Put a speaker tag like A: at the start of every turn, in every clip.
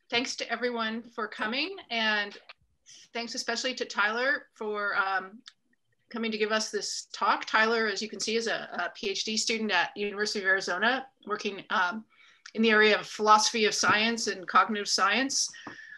A: thanks to everyone for coming, and thanks especially to Tyler for coming to give us this talk. Tyler, as you can see, is a PhD student at University of Arizona, working in the area of philosophy of science and cognitive science.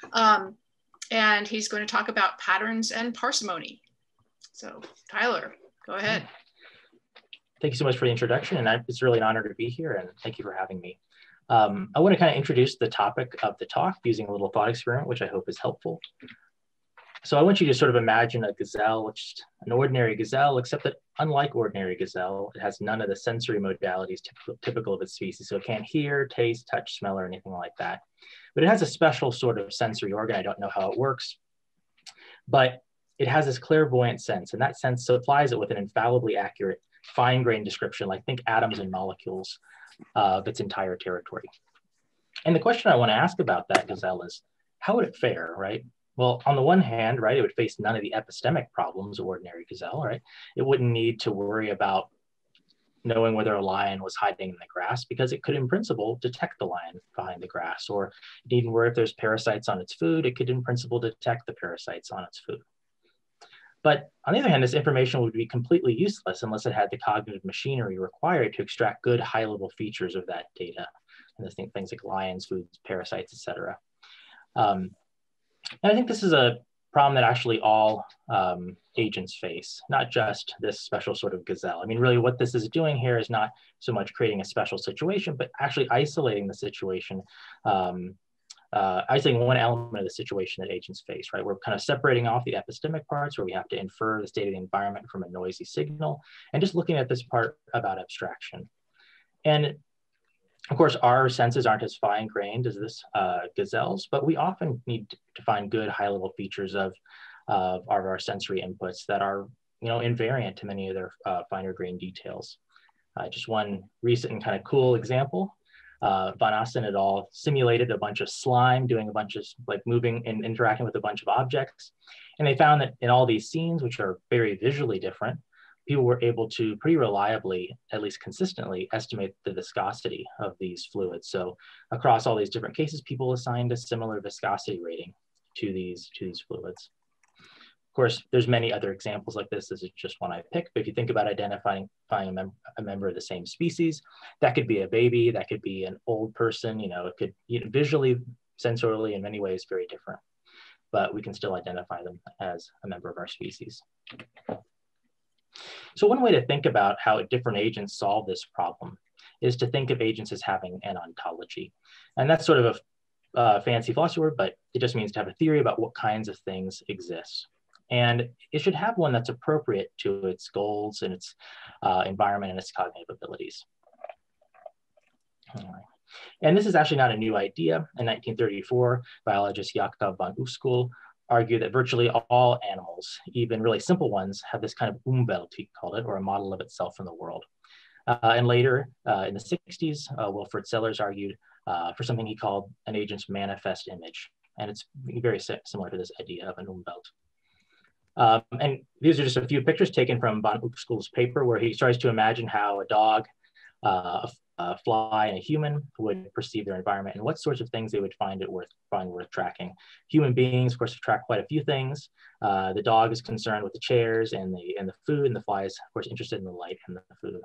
A: And he's going to talk about patterns and parsimony. So Tyler, go ahead.
B: Thank you so much for the introduction, and it's really an honor to be here, and thank you for having me. I want to kind of introduce the topic of the talk using a little thought experiment, which I hope is helpful. So I want you to sort of imagine a gazelle, which is an ordinary gazelle, except that unlike ordinary gazelle, it has none of the sensory modalities typical of its species. So it can't hear, taste, touch, smell, or anything like that. But it has a special sort of sensory organ. I don't know how it works, but it has this clairvoyant sense, and that sense supplies it with an infallibly accurate, fine-grained description, like think atoms and molecules of its entire territory. And the question I want to ask about that gazelle is, how would it fare, right? Well, on the one hand, right, it would face none of the epistemic problems of ordinary gazelle, right? It wouldn't need to worry about knowing whether a lion was hiding in the grass, because it could in principle detect the lion behind the grass, or it needn't worry if there's parasites on its food. It could in principle detect the parasites on its food. But on the other hand, this information would be completely useless unless it had the cognitive machinery required to extract good high-level features of that data, and things like lions, foods, parasites, etc. And I think this is a problem that actually all agents face, not just this special sort of gazelle. I mean, really what this is doing here is not so much creating a special situation, but actually isolating the situation, isolating one element of the situation that agents face, right? We're kind of separating off the epistemic parts where we have to infer the state of the environment from a noisy signal, and just looking at this part about abstraction. And of course, our senses aren't as fine-grained as this gazelle's, but we often need to find good high-level features of our sensory inputs that are, invariant to many of their finer-grained details. Just one recent and kind of cool example, Van Asten et al. Simulated a bunch of slime doing a bunch of moving and interacting with a bunch of objects. And they found that in all these scenes, which are very visually different, people were able to pretty reliably, at least consistently, estimate the viscosity of these fluids. So across all these different cases, people assigned a similar viscosity rating to these fluids. Of course, there's many other examples like this. This is just one I picked, but if you think about identifying a member of the same species, that could be a baby, that could be an old person, it could visually, sensorially, in many ways, very different, but we can still identify them as a member of our species. So one way to think about how different agents solve this problem is to think of agents as having an ontology. And that's sort of a fancy philosophy word, but it just means to have a theory about what kinds of things exist. And it should have one that's appropriate to its goals and its environment and its cognitive abilities. All right. And this is actually not a new idea. In 1934, biologist Jakob von Uexküll argued that virtually all animals, even really simple ones, have this kind of Umwelt, he called it, or a model of itself in the world. And later, in the 60s, Wilfrid Sellers argued for something he called an agent's manifest image. And it's very similar to this idea of an Umwelt. And these are just a few pictures taken from von Uexküll's paper, where he tries to imagine how a dog, a fly, and a human would perceive their environment, and what sorts of things they would find worth tracking. Human beings, of course, track quite a few things. The dog is concerned with the chairs and the food, and the fly is, of course, interested in the light and the food.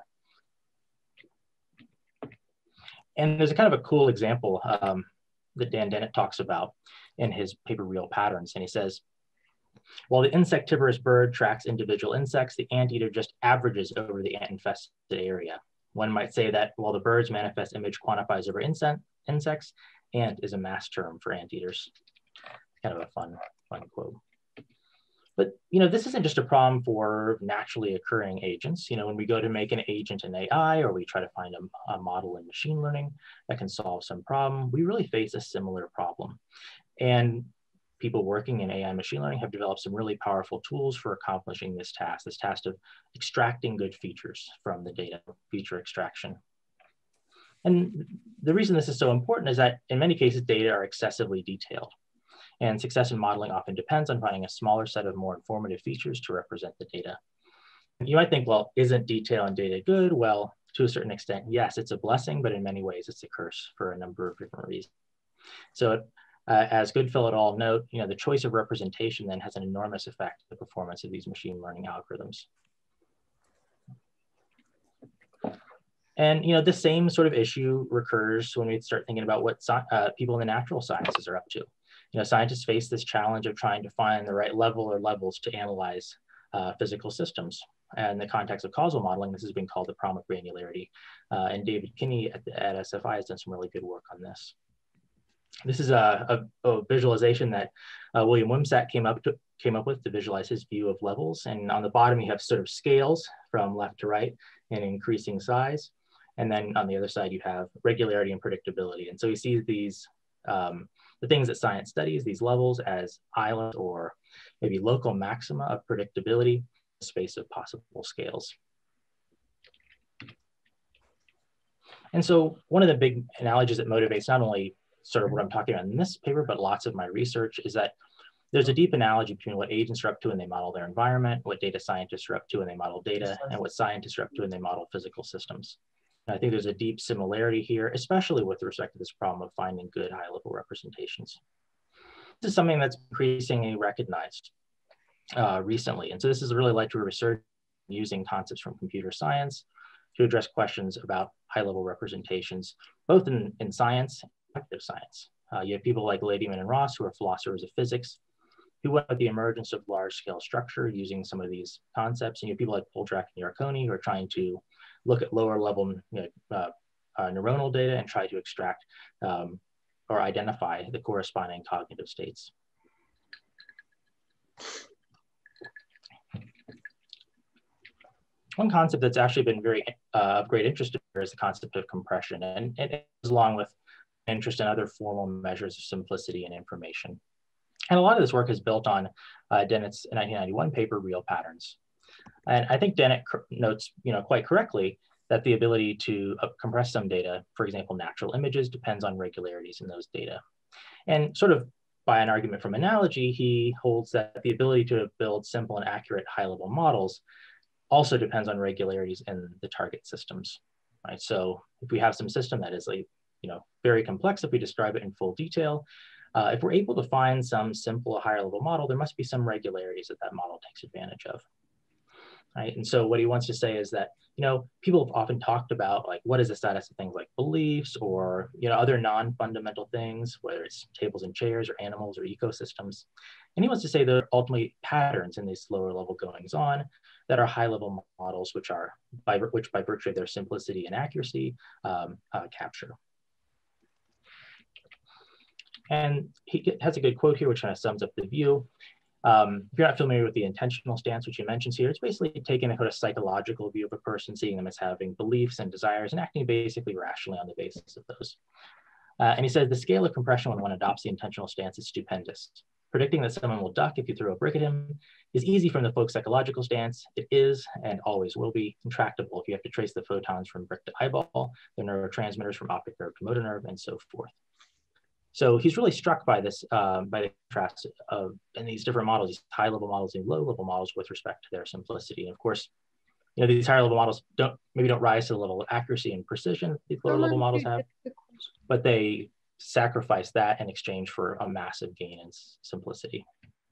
B: And there's a kind of a cool example that Dan Dennett talks about in his paper Real Patterns, and he says, while the insectivorous bird tracks individual insects, the anteater just averages over the ant-infested area. One might say that while the bird's manifest image quantifies over insects, ant is a mass term for anteaters. Kind of a fun quote. But this isn't just a problem for naturally occurring agents. When we go to make an agent in AI, or we try to find a model in machine learning that can solve some problem, we really face a similar problem. And people working in AI and machine learning have developed some really powerful tools for accomplishing this task of extracting good features from the data, feature extraction. And the reason this is so important is that in many cases, data are excessively detailed. And success in modeling often depends on finding a smaller set of more informative features to represent the data. You might think, well, isn't detail and data good? Well, to a certain extent, yes, it's a blessing, but in many ways, it's a curse for a number of different reasons. So As Goodfellow et al. Note, the choice of representation then has an enormous effect on the performance of these machine learning algorithms. And the same sort of issue recurs when we start thinking about what people in the natural sciences are up to. Scientists face this challenge of trying to find the right level or levels to analyze physical systems. And in the context of causal modeling, this has been called the problem of granularity. And David Kinney at SFI has done some really good work on this. This is a visualization that William Wimsatt came up with to visualize his view of levels. And on the bottom, you have sort of scales from left to right in increasing size. And then on the other side, you have regularity and predictability. And so he sees these, the things that science studies, these levels as islands or maybe local maxima of predictability, space of possible scales. And so one of the big analogies that motivates not only sort of what I'm talking about in this paper, but lots of my research is that there's a deep analogy between what agents are up to when they model their environment, what data scientists are up to when they model data, and what scientists are up to when they model physical systems. And I think there's a deep similarity here, especially with respect to this problem of finding good high-level representations. This is something that's increasingly recognized recently. And so this has really led to a research using concepts from computer science to address questions about high-level representations, both in science and active science. You have people like Ladyman and Ross, who are philosophers of physics, who went with the emergence of large-scale structure using some of these concepts. And you have people like Poltrak and Yarkoni, who are trying to look at lower-level neuronal data and try to extract or identify the corresponding cognitive states. One concept that's actually been very of great interest here is the concept of compression, and it is along with interest in other formal measures of simplicity and information. And a lot of this work is built on Dennett's 1991 paper, Real Patterns. And I think Dennett notes, quite correctly, that the ability to compress some data, for example, natural images, depends on regularities in those data. And sort of by an argument from analogy, he holds that the ability to build simple and accurate high-level models also depends on regularities in the target systems, right? So if we have some system that is very complex, if we describe it in full detail, if we're able to find some simple higher level model, there must be some regularities that model takes advantage of, right? And so what he wants to say is that, people have often talked about what is the status of things like beliefs or, other non-fundamental things, whether it's tables and chairs or animals or ecosystems. And he wants to say there are ultimately patterns in these lower level goings on that are high level models, which by virtue of their simplicity and accuracy capture. And he has a good quote here, which kind of sums up the view. If you're not familiar with the intentional stance, which he mentions here, it's basically taking a kind of psychological view of a person, seeing them as having beliefs and desires and acting basically rationally on the basis of those. And he says the scale of compression when one adopts the intentional stance is stupendous. Predicting that someone will duck if you throw a brick at him is easy from the folk psychological stance. It is, and always will be, intractable if you have to trace the photons from brick to eyeball, the neurotransmitters from optic nerve to motor nerve, and so forth. So he's really struck by this, by the contrast of in these different models, these high-level models and low-level models with respect to their simplicity. And of course, these higher-level models maybe don't rise to the level of accuracy and precision these lower-level models have, but they sacrifice that in exchange for a massive gain in simplicity.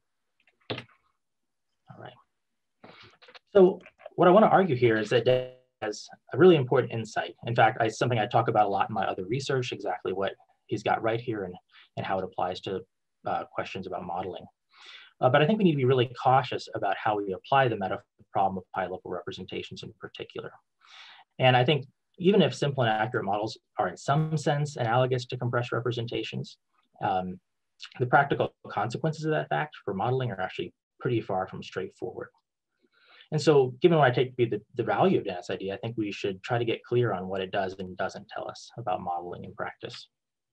B: All right. So what I want to argue here is that Dennett has a really important insight. In fact, it's something I talk about a lot in my other research, exactly what he's got right here and how it applies to questions about modeling. But I think we need to be really cautious about how we apply the metaphor problem of high-level representations in particular. And I think even if simple and accurate models are in some sense analogous to compressed representations, the practical consequences of that fact for modeling are actually pretty far from straightforward. And so given what I take to be the value of Dennett's idea, I think we should try to get clear on what it does and doesn't tell us about modeling in practice.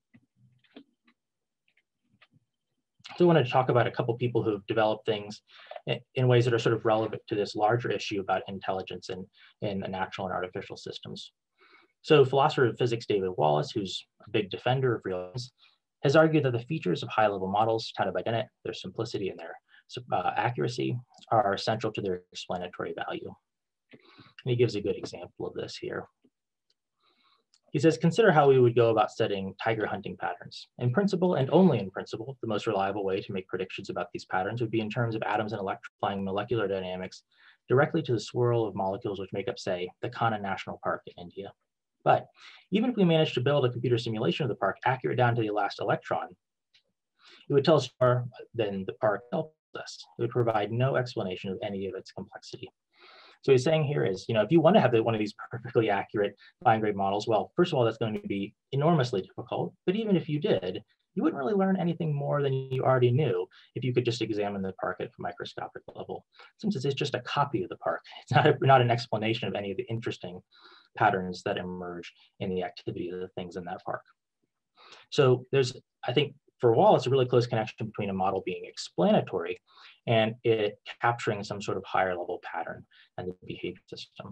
B: So I wanted to talk about a couple people who've developed things in ways that are sort of relevant to this larger issue about intelligence in natural and artificial systems. So philosopher of physics David Wallace, who's a big defender of realism, has argued that the features of high-level models touted by Dennett, their simplicity and their accuracy, are central to their explanatory value. And he gives a good example of this here. He says, consider how we would go about studying tiger hunting patterns. In principle, and only in principle, the most reliable way to make predictions about these patterns would be in terms of atoms and electrons applying molecular dynamics directly to the swirl of molecules which make up, say, the Kanha National Park in India. But even if we managed to build a computer simulation of the park accurate down to the last electron, it would tell us more than the park tells us. It would provide no explanation of any of its complexity. So he's saying here is, if you want to have one of these perfectly accurate fine-grained models, well, first of all, that's going to be enormously difficult. But even if you did, you wouldn't really learn anything more than you already knew if you could just examine the park at a microscopic level, since it's just a copy of the park. It's not an explanation of any of the interesting patterns that emerge in the activity of the things in that park. So there's, I think, for Wall, it's a really close connection between a model being explanatory and it capturing some sort of higher level pattern and the behavior system.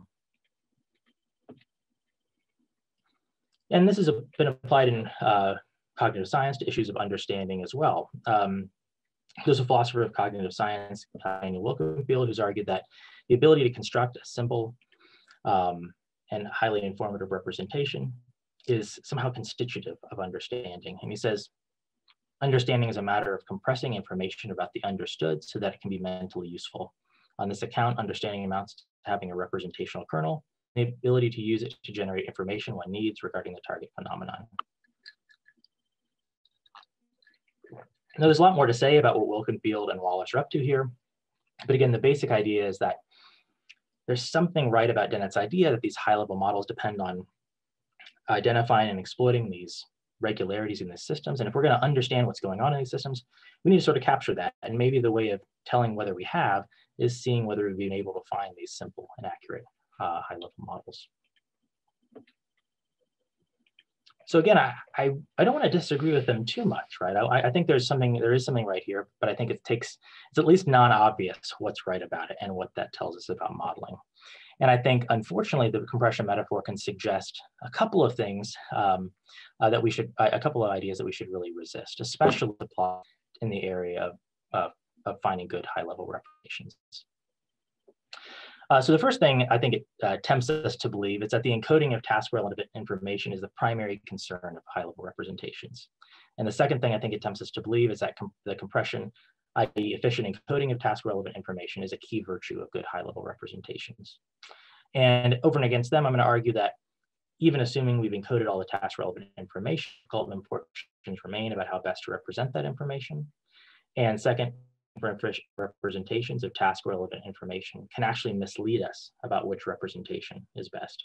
B: And this has been applied in cognitive science to issues of understanding as well. There's a philosopher of cognitive science, Daniel Wilkenfield, who's argued that the ability to construct a simple and highly informative representation is somehow constitutive of understanding. And he says, understanding is a matter of compressing information about the understood so that it can be mentally useful. On this account, understanding amounts to having a representational kernel, the ability to use it to generate information one needs regarding the target phenomenon. Now, there's a lot more to say about what Wilkenfield and Wallace are up to here. But again, the basic idea is that there's something right about Dennett's idea that these high-level models depend on identifying and exploiting these regularities in the systems. And if we're going to understand what's going on in these systems, we need to sort of capture that. And maybe the way of telling whether we have is seeing whether we've been able to find these simple and accurate high-level models. So again, I don't want to disagree with them too much, right? I think there is something right here, but I think it's at least non-obvious what's right about it and what that tells us about modeling. And I think, unfortunately, the compression metaphor can suggest a couple of things a couple of ideas that we should really resist, especially in the area of finding good high-level representations. So the first thing I think it tempts us to believe is that the encoding of task-relevant information is the primary concern of high-level representations. And the second thing I think it tempts us to believe is that the compression, i.e. efficient encoding of task-relevant information, is a key virtue of good high-level representations. And over and against them, I'm going to argue that even assuming we've encoded all the task-relevant information, difficult and important questions remain about how best to represent that information. And second, representations of task-relevant information can actually mislead us about which representation is best.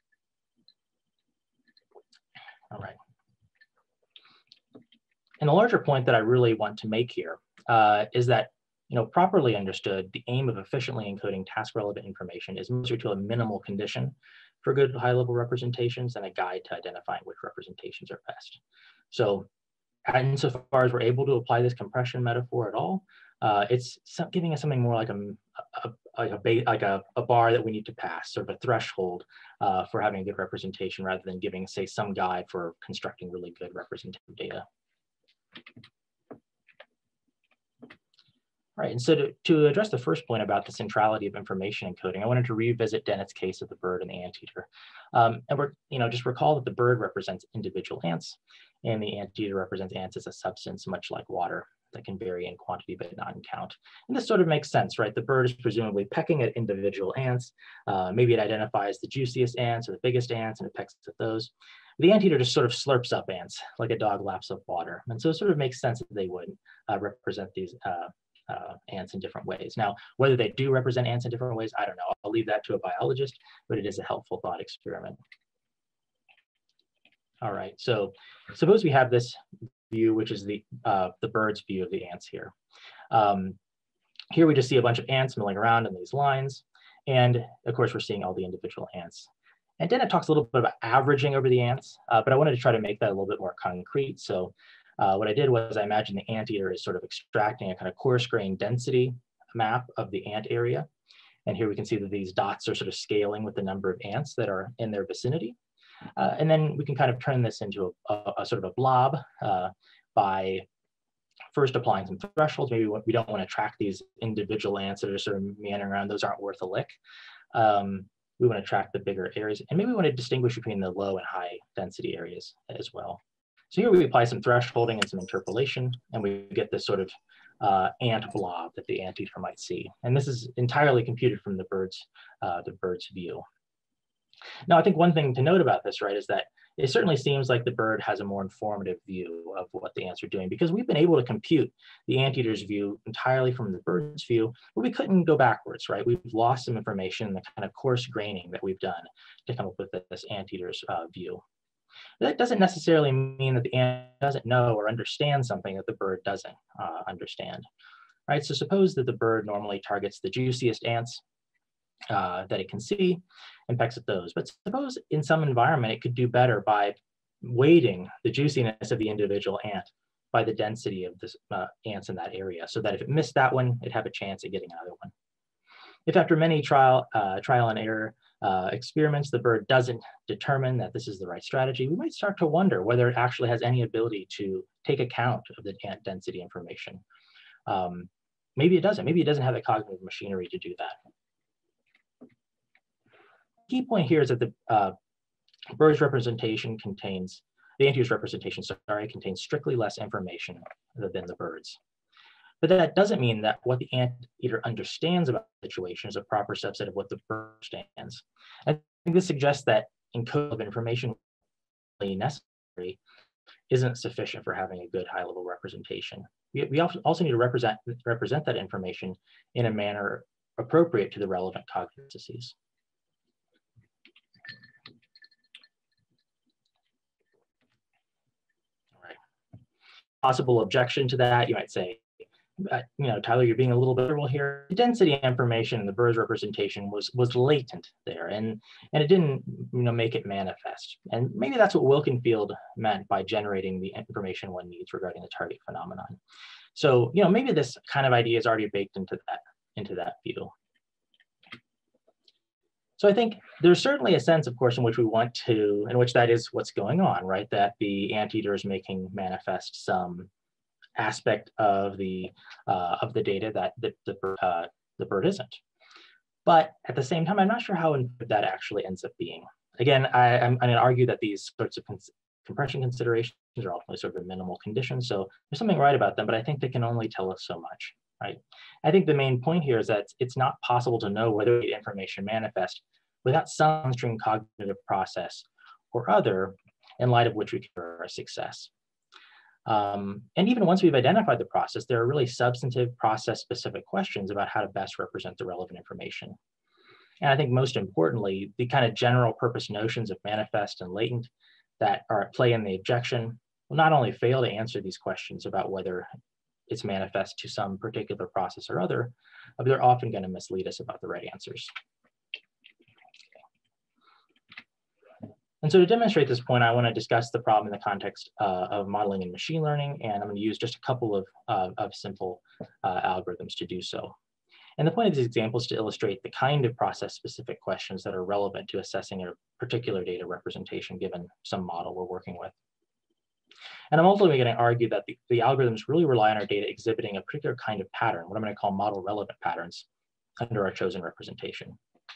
B: All right. And the larger point that I really want to make here is that, properly understood, the aim of efficiently encoding task-relevant information is mostly to a minimal condition for good high-level representations and a guide to identifying which representations are best. So, insofar as we're able to apply this compression metaphor at all, it's giving us something more like a bar that we need to pass, sort of a threshold for having a good representation, rather than giving, say, some guide for constructing really good representative data. Right, and so to address the first point about the centrality of information encoding, I wanted to revisit Dennett's case of the bird and the anteater. And just recall that the bird represents individual ants, and the anteater represents ants as a substance, much like water, that can vary in quantity but not in count. And this sort of makes sense, right? The bird is presumably pecking at individual ants. Maybe it identifies the juiciest ants or the biggest ants, and it pecks at those. The anteater just sort of slurps up ants like a dog laps up water. And so it sort of makes sense that they would represent these ants in different ways. Now, whether they do represent ants in different ways, I don't know. I'll leave that to a biologist, but it is a helpful thought experiment. All right, so suppose we have this view, which is the bird's view of the ants here. Here we just see a bunch of ants milling around in these lines. And of course, we're seeing all the individual ants. And Dennett talks a little bit about averaging over the ants, but I wanted to try to make that a little bit more concrete. So what I did was I imagined the anteater is sort of extracting a kind of coarse-grained density map of the ant area. And here we can see that these dots are sort of scaling with the number of ants that are in their vicinity. And then we can kind of turn this into a sort of a blob by first applying some thresholds. Maybe we don't want to track these individual ants that are sort of meandering around. Those aren't worth a lick. We want to track the bigger areas, and maybe we want to distinguish between the low and high density areas as well. So here we apply some thresholding and some interpolation, and we get this sort of ant blob that the anteater might see. And this is entirely computed from the bird's view. Now, I think one thing to note about this, right, is that it certainly seems like the bird has a more informative view of what the ants are doing, because we've been able to compute the anteater's view entirely from the bird's view, but we couldn't go backwards, right? We've lost some information in the kind of coarse graining that we've done to come up with this anteater's view. That doesn't necessarily mean that the ant doesn't know or understand something that the bird doesn't understand, right? So suppose that the bird normally targets the juiciest ants that it can see and pecks at those. But suppose in some environment it could do better by weighting the juiciness of the individual ant by the density of the ants in that area, so that if it missed that one, it'd have a chance at getting another one. If after many trial and error experiments, the bird doesn't determine that this is the right strategy, we might start to wonder whether it actually has any ability to take account of the ant density information. Maybe it doesn't. Maybe it doesn't have the cognitive machinery to do that. Key point here is that the bird's representation contains, the anteater's representation, contains strictly less information than the bird's. But that doesn't mean that what the anteater understands about the situation is a proper subset of what the bird understands. I think this suggests that encoding of information necessary isn't sufficient for having a good high-level representation. We also need to represent that information in a manner appropriate to the relevant cognitive processes. All right. Possible objection to that, you might say, Tyler, you're being a little bit liberal here. The density information in the bird's representation was latent there, and it didn't make it manifest. And maybe that's what Wilkenfield meant by generating the information one needs regarding the target phenomenon. So maybe this kind of idea is already baked into that view. So I think there's certainly a sense, of course, in which that is what's going on, right? That the anteater is making manifest some aspect of the data that the bird isn't. But at the same time, I'm not sure how that actually ends up being. Again, I'm going to argue that these sorts of compression considerations are ultimately sort of a minimal condition. So there's something right about them, but I think they can only tell us so much, right? I think the main point here is that it's not possible to know whether the information manifests without some downstream cognitive process or other in light of which we consider a success. And even once we've identified the process, there are really substantive process-specific questions about how to best represent the relevant information. And I think most importantly, the kind of general purpose notions of manifest and latent that are at play in the objection will not only fail to answer these questions about whether it's manifest to some particular process or other, but they're often going to mislead us about the right answers. And so to demonstrate this point, I want to discuss the problem in the context of modeling and machine learning, and I'm going to use just a couple of simple algorithms to do so. And the point of these examples is to illustrate the kind of process-specific questions that are relevant to assessing a particular data representation given some model we're working with. And I'm ultimately going to argue that the algorithms really rely on our data exhibiting a particular kind of pattern, what I'm going to call model relevant patterns, under our chosen representation.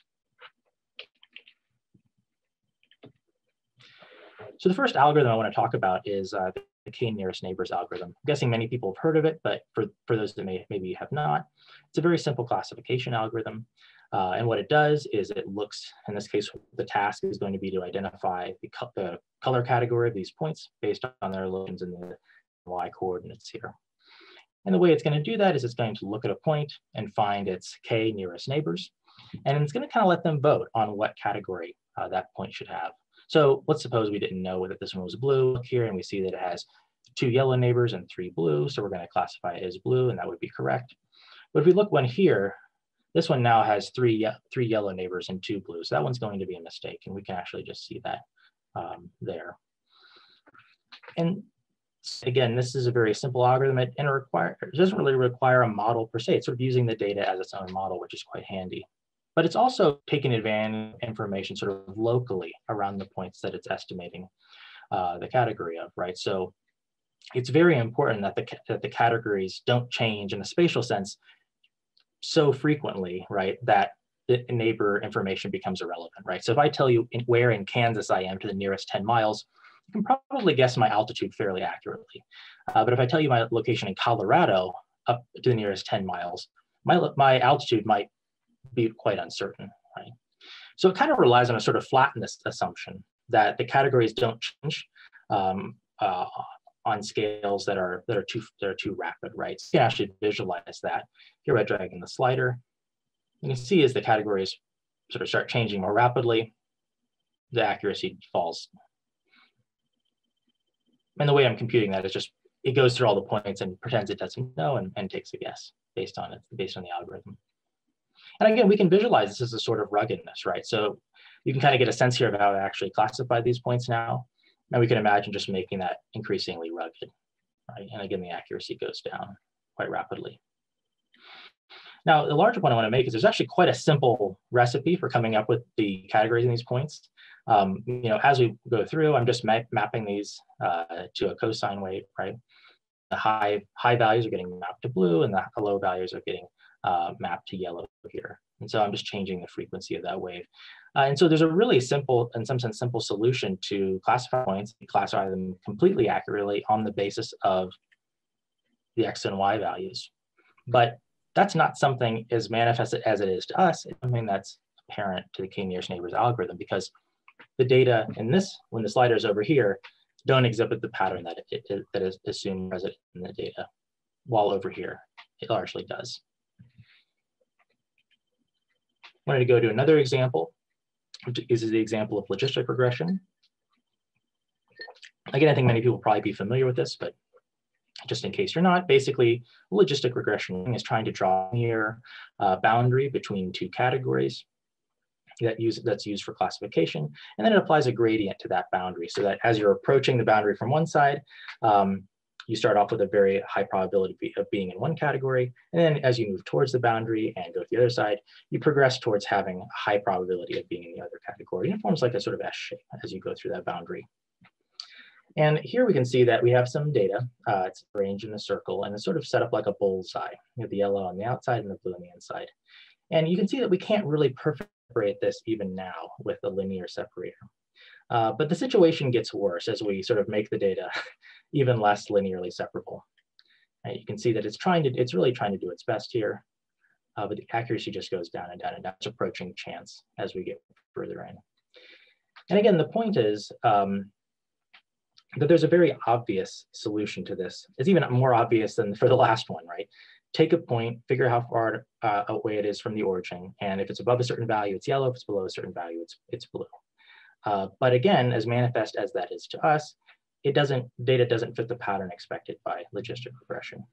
B: So the first algorithm I want to talk about is the k nearest neighbors algorithm. I'm guessing many people have heard of it, but for those that maybe have not, it's a very simple classification algorithm. And what it does is it looks, in this case, the task is going to be to identify the color category of these points based on their locations in the y coordinates here. And the way it's going to do that is it's going to look at a point and find its k nearest neighbors. And it's going to kind of let them vote on what category that point should have. So let's suppose we didn't know whether this one was blue. Look here and we see that it has 2 yellow neighbors and 3 blue. So we're going to classify it as blue, and that would be correct. But if we look one here, this one now has 3 yellow neighbors and 2 blue. So that one's going to be a mistake, and we can actually just see that there. And again, this is a very simple algorithm, and it doesn't really require a model per se. It's sort of using the data as its own model, which is quite handy. But it's also taking advantage of information sort of locally around the points that it's estimating the category of, right? So it's very important that the categories don't change in a spatial sense so frequently, right, that the neighbor information becomes irrelevant, right? So if I tell you where in Kansas I am to the nearest 10 miles, you can probably guess my altitude fairly accurately. But if I tell you my location in Colorado up to the nearest 10 miles, my altitude might be quite uncertain, right? So it kind of relies on a sort of flatness assumption that the categories don't change on scales that are too rapid, right? So you can actually visualize that. Here by dragging the slider, you can see as the categories sort of start changing more rapidly, the accuracy falls. And the way I'm computing that is just, it goes through all the points and pretends it doesn't know and takes a guess based on the algorithm. And again, we can visualize this as a sort of ruggedness, right? So you can kind of get a sense here of how I actually classify these points now. And we can imagine just making that increasingly rugged, right? And again, the accuracy goes down quite rapidly. Now, the larger point I want to make is there's actually quite a simple recipe for coming up with the categories in these points. As we go through, I'm just mapping these to a cosine wave, right? The high values are getting mapped to blue, and the low values are getting mapped to yellow here. And so I'm just changing the frequency of that wave. And so there's a really simple, in some sense, simple solution to classify points. You classify them completely accurately on the basis of the X and Y values. But that's not something as manifested as it is to us. It's something that's apparent to the k-nearest neighbors algorithm, because the data in this, when the slider is over here, don't exhibit the pattern that is assumed present in the data, while over here, it largely does. I wanted to go to another example, which is the example of logistic regression. Again, I think many people will probably be familiar with this, but just in case you're not, basically, logistic regression is trying to draw a near boundary between two categories that's used for classification, and then it applies a gradient to that boundary, so that as you're approaching the boundary from one side, you start off with a very high probability of being in one category, and then as you move towards the boundary and go to the other side, you progress towards having a high probability of being in the other category, and it forms like a sort of S shape as you go through that boundary. And here we can see that we have some data. It's arranged in a circle, and it's sort of set up like a bullseye. You have the yellow on the outside and the blue on the inside. And you can see that we can't really perfectly separate this even now with a linear separator. But the situation gets worse as we sort of make the data even less linearly separable. And you can see that it's really trying to do its best here, but the accuracy just goes down and down and down. It's approaching chance as we get further in. And again, the point is that there's a very obvious solution to this. It's even more obvious than for the last one, right? Take a point, figure how far away it is from the origin, and if it's above a certain value, it's yellow. If it's below a certain value, it's blue. But again, as manifest as that is to us, data doesn't fit the pattern expected by logistic regression.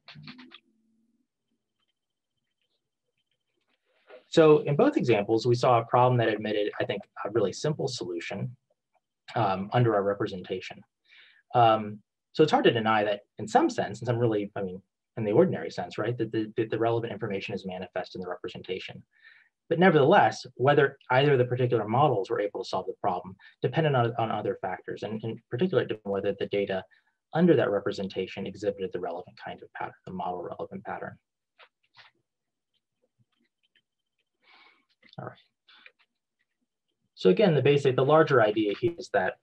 B: So in both examples, we saw a problem that admitted, I think, a really simple solution under our representation. So it's hard to deny that in some sense, in the ordinary sense, right, that the relevant information is manifest in the representation. But nevertheless, whether either of the particular models were able to solve the problem depended on other factors, and in particular, whether the data under that representation exhibited the relevant kind of pattern, the model relevant pattern. All right. So again, the larger idea here is that,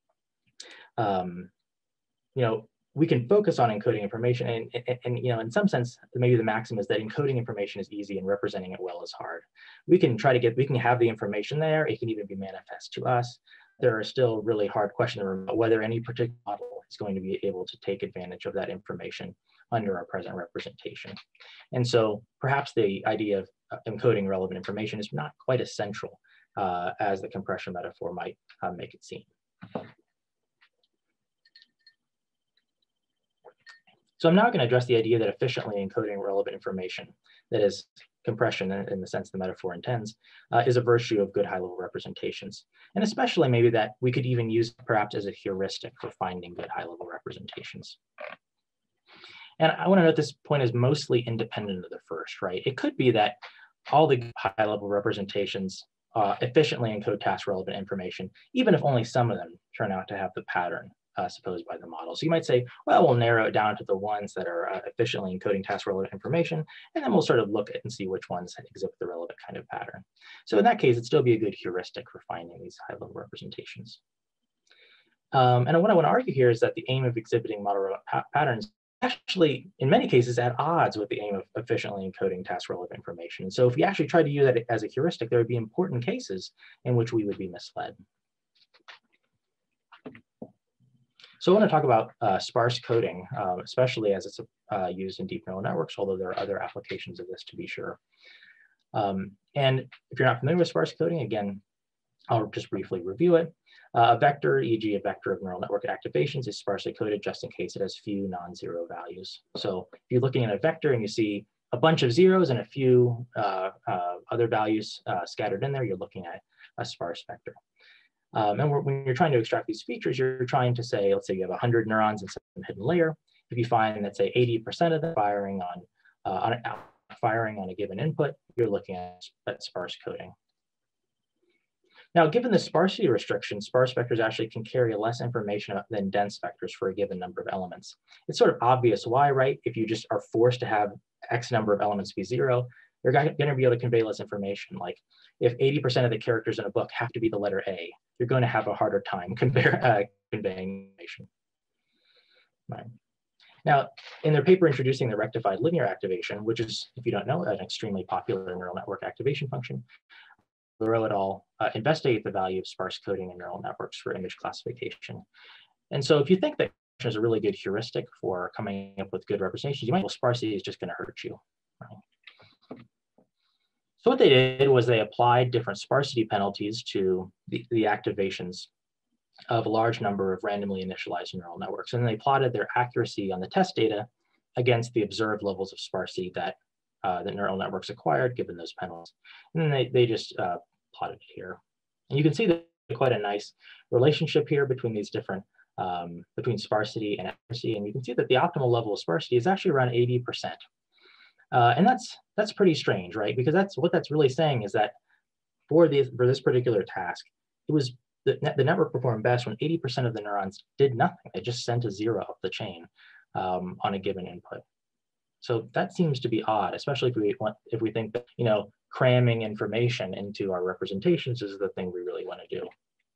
B: we can focus on encoding information, and in some sense, maybe the maxim is that encoding information is easy and representing it well is hard. We can have the information there. It can even be manifest to us. There are still really hard questions about whether any particular model is going to be able to take advantage of that information under our present representation. And so perhaps the idea of encoding relevant information is not quite as central as the compression metaphor might make it seem. So I'm now going to address the idea that efficiently encoding relevant information, that is compression in the sense the metaphor intends, is a virtue of good high-level representations. And especially maybe that we could even use perhaps as a heuristic for finding good high-level representations. And I want to note this point is mostly independent of the first, right? It could be that all the high-level representations efficiently encode task-relevant information, even if only some of them turn out to have the pattern supposed by the model. So you might say, well, we'll narrow it down to the ones that are efficiently encoding task relevant information, and then we'll sort of look at and see which ones exhibit the relevant kind of pattern. So in that case, it'd still be a good heuristic for finding these high-level representations. And what I want to argue here is that the aim of exhibiting model patterns actually, in many cases, at odds with the aim of efficiently encoding task relevant information. And so if we actually tried to use that as a heuristic, there would be important cases in which we would be misled. So I want to talk about sparse coding, especially as it's used in deep neural networks, although there are other applications of this to be sure. And if you're not familiar with sparse coding, again, I'll just briefly review it. A vector, e.g. a vector of neural network activations, is sparsely coded just in case it has few non-zero values. So if you're looking at a vector and you see a bunch of zeros and a few other values scattered in there, you're looking at a sparse vector. And when you're trying to extract these features, you're trying to say, let's say you have 100 neurons in some hidden layer. If you find that, say, 80% of them firing on a given input, you're looking at sparse coding. Now, given the sparsity restriction, sparse vectors actually can carry less information than dense vectors for a given number of elements. It's sort of obvious why, right? If you just are forced to have X number of elements be zero, you're going to be able to convey less information. Like if 80% of the characters in a book have to be the letter A, you're going to have a harder time conveying information. Right. Now, in their paper introducing the rectified linear activation, which is, if you don't know, an extremely popular neural network activation function, Leroux et al. Investigate the value of sparse coding in neural networks for image classification. And so if you think that is a really good heuristic for coming up with good representations, you might, well, sparsity is just going to hurt you. Right? So what they did was they applied different sparsity penalties to the activations of a large number of randomly initialized neural networks. And they plotted their accuracy on the test data against the observed levels of sparsity that the neural networks acquired given those penalties. And then they just plotted it here. And you can see that quite a nice relationship here between these different, between sparsity and accuracy. And you can see that the optimal level of sparsity is actually around 80%. And that's pretty strange, right? Because what that's really saying is that for this particular task, it was the network performed best when 80% of the neurons did nothing. They just sent a zero up the chain on a given input. So that seems to be odd, especially if we think that, you know, cramming information into our representations is the thing we really want to do.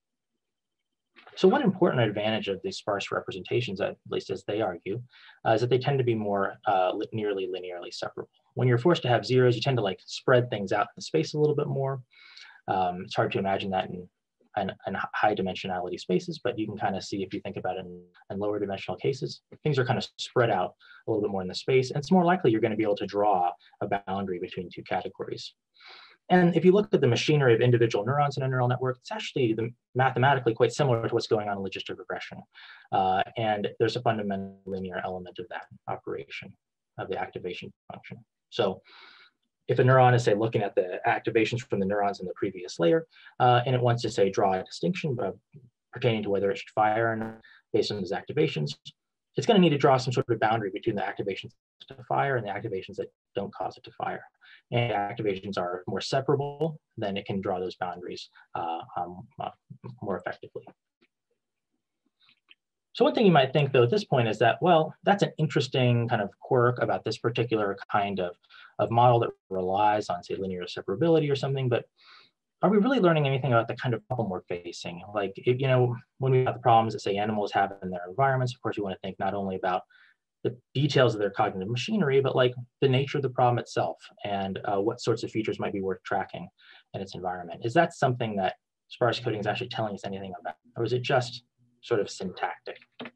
B: So one important advantage of these sparse representations, at least as they argue, is that they tend to be more nearly linearly separable. When you're forced to have zeros, you tend to like spread things out in space a little bit more. It's hard to imagine that in high dimensionality spaces, but you can kind of see if you think about it in lower dimensional cases, things are kind of spread out a little bit more in the space, and it's more likely you're going to be able to draw a boundary between two categories. And if you look at the machinery of individual neurons in a neural network, it's actually mathematically quite similar to what's going on in logistic regression. And there's a fundamental linear element of that operation of the activation function. So if a neuron is, say, looking at the activations from the neurons in the previous layer, and it wants to, say, draw a distinction pertaining to whether it should fire or not based on those activations, it's going to need to draw some sort of boundary between the activations to fire and the activations that don't cause it to fire. And activations are more separable, then it can draw those boundaries more effectively. So one thing you might think, though, at this point is that, well, that's an interesting kind of quirk about this particular kind of model that relies on, say, linear separability or something, but are we really learning anything about the kind of problem we're facing? Like, you know, when we have the problems that, say, animals have in their environments, of course, you want to think not only about the details of their cognitive machinery, but like the nature of the problem itself and what sorts of features might be worth tracking in its environment. Is that something that sparse coding is actually telling us anything about, or is it just sort of syntactic?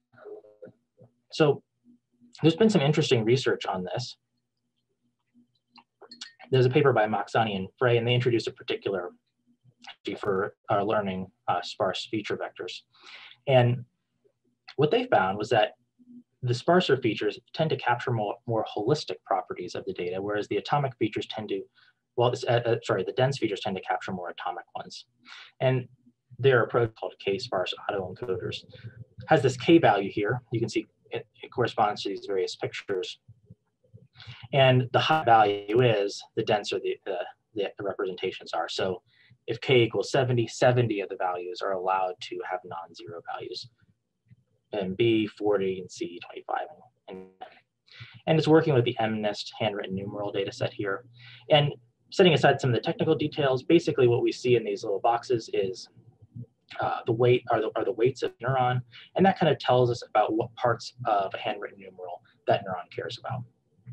B: So there's been some interesting research on this. There's a paper by Maxani and Frey, and they introduced a particular for learning sparse feature vectors. And what they found was that the sparser features tend to capture more holistic properties of the data, whereas the atomic features tend to, well, the dense features tend to capture more atomic ones. And their approach, called K-sparse autoencoders, has this K value here. You can see it corresponds to these various pictures. And the higher value is, the denser the representations are. So if K equals 70, 70 of the values are allowed to have non-zero values. and B 40, and C 25. And it's working with the MNIST handwritten numeral data set here. And setting aside some of the technical details, basically what we see in these little boxes is the weight are the weights of neuron, and that kind of tells us about what parts of a handwritten numeral that neuron cares about.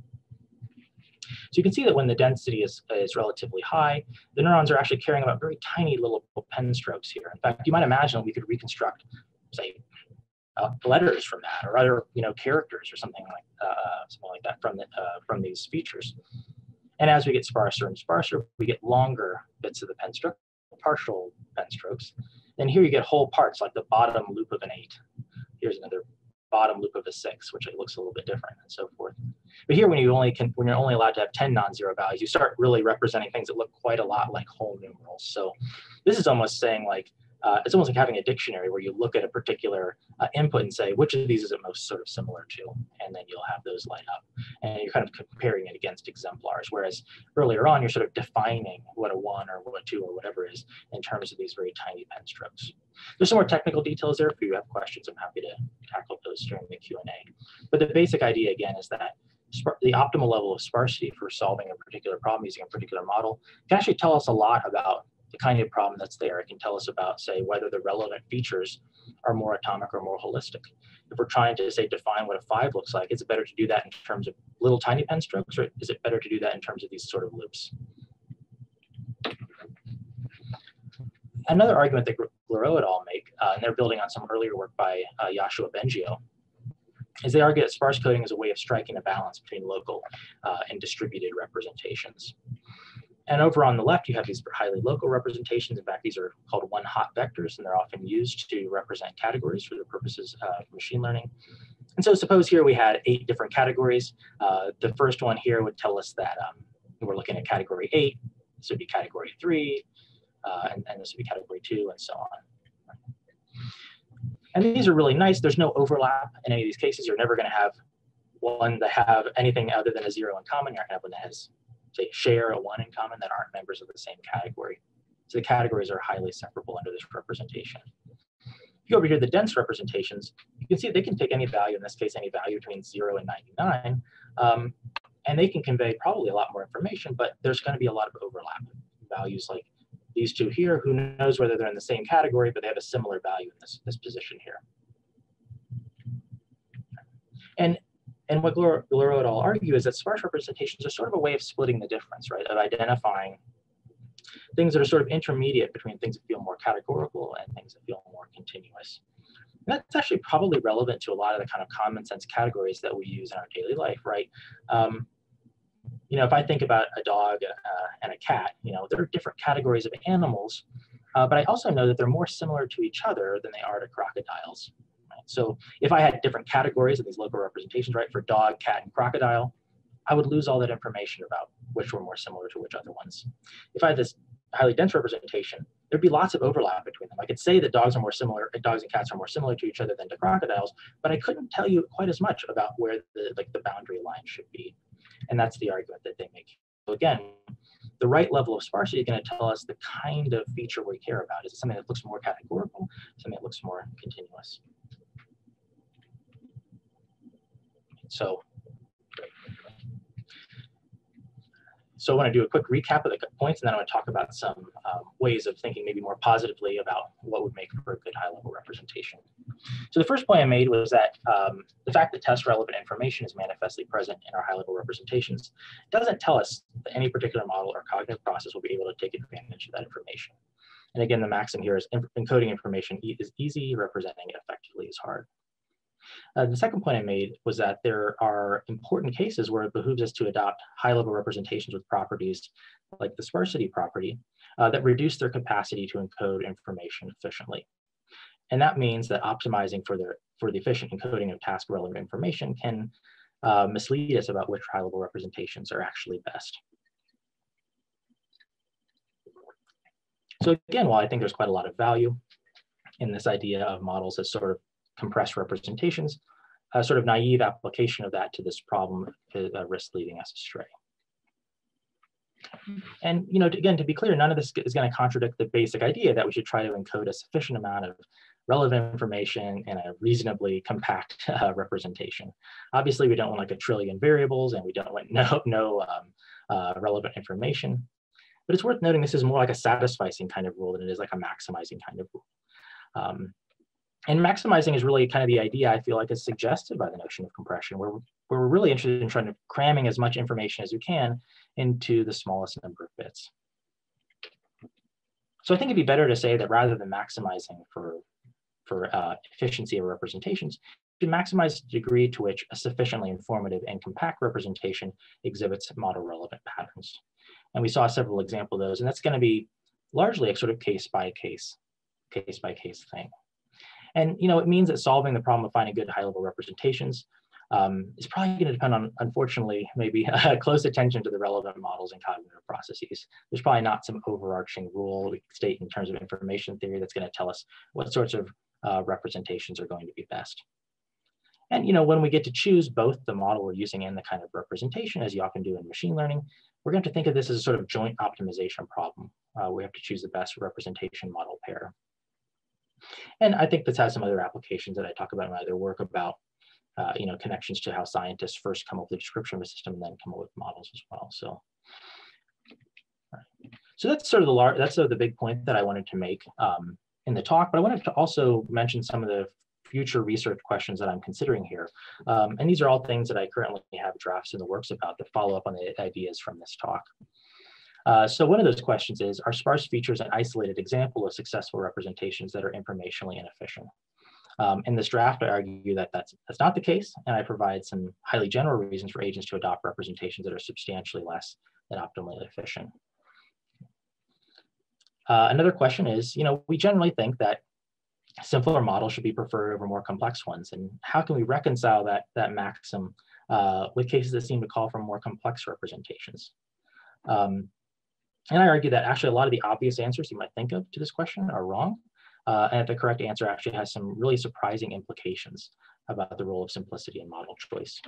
B: So you can see that when the density is relatively high, the neurons are actually caring about very tiny little pen strokes here. In fact, you might imagine we could reconstruct, say, letters from that, or other characters or something like that from these features. And as we get sparser and sparser, we get longer bits of the pen stroke, partial pen strokes. And here you get whole parts, like the bottom loop of an 8. Here's another bottom loop of a 6, which looks a little bit different, and so forth. But here, when you're only allowed to have 10 non-zero values, you start really representing things that look quite a lot like whole numerals. So this is almost saying like, it's almost like having a dictionary where you look at a particular input and say, which of these is it most sort of similar to? And then you'll have those line up. And you're kind of comparing it against exemplars. Whereas earlier on, you're sort of defining what a 1 or what a 2 or whatever is in terms of these very tiny pen strokes. There's some more technical details there. If you have questions, I'm happy to tackle those during the Q&A. But the basic idea, again, is that the optimal level of sparsity for solving a particular problem using a particular model can actually tell us a lot about the kind of problem that's there. It can tell us about, say, whether the relevant features are more atomic or more holistic. If we're trying to, say, define what a 5 looks like, is it better to do that in terms of little tiny pen strokes, or is it better to do that in terms of these sort of loops? Another argument that Glarot et al. Make, and they're building on some earlier work by Yoshua Bengio, is they argue that sparse coding is a way of striking a balance between local and distributed representations. And over on the left, you have these highly local representations. In fact, these are called one-hot vectors, and they're often used to represent categories for the purposes of machine learning. And so suppose here we had 8 different categories. The first one here would tell us that we're looking at category 8. This would be category 3, and this would be category 2, and so on. And these are really nice. There's no overlap in any of these cases. You're never going to have one that have anything other than a 0 in common. You're not going to have one that has, say, share a 1 in common that aren't members of the same category. So the categories are highly separable under this representation. If you go over here, the dense representations, you can see they can take any value, in this case, any value between 0 and 99, and they can convey probably a lot more information, but there's going to be a lot of overlap. Values like these two here, who knows whether they're in the same category, but they have a similar value in this position here. And what Glarot et al. Argue is that sparse representations are sort of a way of splitting the difference, right? Of identifying things that are sort of intermediate between things that feel more categorical and things that feel more continuous. And that's actually probably relevant to a lot of the kind of common sense categories that we use in our daily life, right? If I think about a dog and a cat, there are different categories of animals, but I also know that they're more similar to each other than they are to crocodiles. So if I had different categories of these local representations, right, for dog, cat, and crocodile, I would lose all that information about which were more similar to which other ones. If I had this highly dense representation, there'd be lots of overlap between them. I could say that dogs and cats are more similar to each other than to crocodiles, but I couldn't tell you quite as much about where the boundary line should be. And that's the argument that they make. So again, the right level of sparsity is going to tell us the kind of feature we care about. Is it something that looks more categorical, something that looks more continuous? So I want to do a quick recap of the points, and then I want to talk about some ways of thinking maybe more positively about what would make for a good high-level representation. So the first point I made was that the fact that test relevant information is manifestly present in our high-level representations doesn't tell us that any particular model or cognitive process will be able to take advantage of that information. And again, the maxim here is encoding information is easy, representing it effectively is hard. The second point I made was that there are important cases where it behooves us to adopt high-level representations with properties like the sparsity property that reduce their capacity to encode information efficiently. And that means that optimizing for the efficient encoding of task-relevant information can mislead us about which high-level representations are actually best. So again, while I think there's quite a lot of value in this idea of models as sort of compressed representations, a sort of naive application of that to this problem risks leading us astray. And again, to be clear, none of this is going to contradict the basic idea that we should try to encode a sufficient amount of relevant information in a reasonably compact representation. Obviously, we don't want like a trillion variables, and we don't want no relevant information. But it's worth noting this is more like a satisficing kind of rule than it is like a maximizing kind of rule. And maximizing is really kind of the idea I feel like is suggested by the notion of compression, where we're really interested in trying to cramming as much information as we can into the smallest number of bits. So I think it'd be better to say that rather than maximizing for efficiency of representations, to maximize the degree to which a sufficiently informative and compact representation exhibits model relevant patterns. And we saw several examples of those, and that's going to be largely a sort of case by case thing. And it means that solving the problem of finding good high-level representations is probably going to depend on, unfortunately, maybe close attention to the relevant models and cognitive processes. There's probably not some overarching rule we can state in terms of information theory that's going to tell us what sorts of representations are going to be best. And when we get to choose both the model we're using and the kind of representation, as you often do in machine learning, we're going to think of this as a sort of joint optimization problem. We have to choose the best representation model pair. And I think this has some other applications that I talk about in my other work about, connections to how scientists first come up with a description of a system and then come up with models as well. So that's sort of the big point that I wanted to make in the talk. But I wanted to also mention some of the future research questions that I'm considering here. And these are all things that I currently have drafts in the works about that follow up on the ideas from this talk. So one of those questions is, are sparse features an isolated example of successful representations that are informationally inefficient? In this draft, I argue that that's not the case, and I provide some highly general reasons for agents to adopt representations that are substantially less than optimally efficient. Another question is, we generally think that simpler models should be preferred over more complex ones, and how can we reconcile that maxim with cases that seem to call for more complex representations? And I argue that actually a lot of the obvious answers you might think of to this question are wrong, and the correct answer actually has some really surprising implications about the role of simplicity in model choice.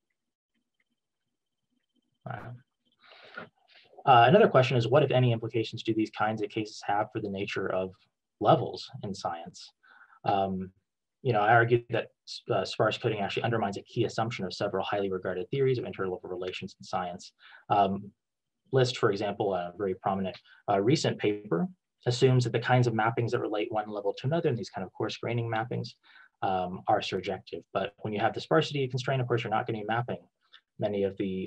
B: Another question is, what, if any, implications do these kinds of cases have for the nature of levels in science? I argue that sparse coding actually undermines a key assumption of several highly regarded theories of interlevel relations in science. List, for example, a very prominent recent paper assumes that the kinds of mappings that relate one level to another, and these kind of coarse graining mappings, are surjective. But when you have the sparsity constraint, of course, you're not going to be mapping many of the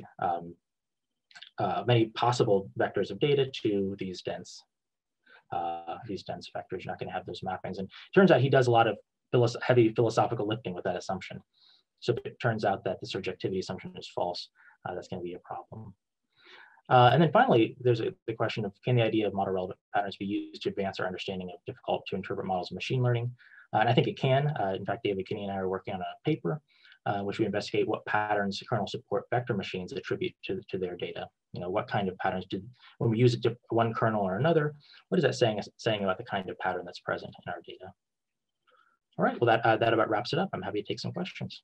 B: many possible vectors of data to these dense vectors. You're not going to have those mappings. And it turns out he does a lot of heavy philosophical lifting with that assumption. So if it turns out that the surjectivity assumption is false, that's going to be a problem. And then finally, there's the question of, can the idea of model relevant patterns be used to advance our understanding of difficult to interpret models of machine learning? And I think it can. In fact, David Kinney and I are working on a paper in which we investigate what patterns kernel support vector machines attribute to their data. What kind of patterns when we use it to one kernel or another, what is that saying about the kind of pattern that's present in our data? All right, well, that about wraps it up. I'm happy to take some questions.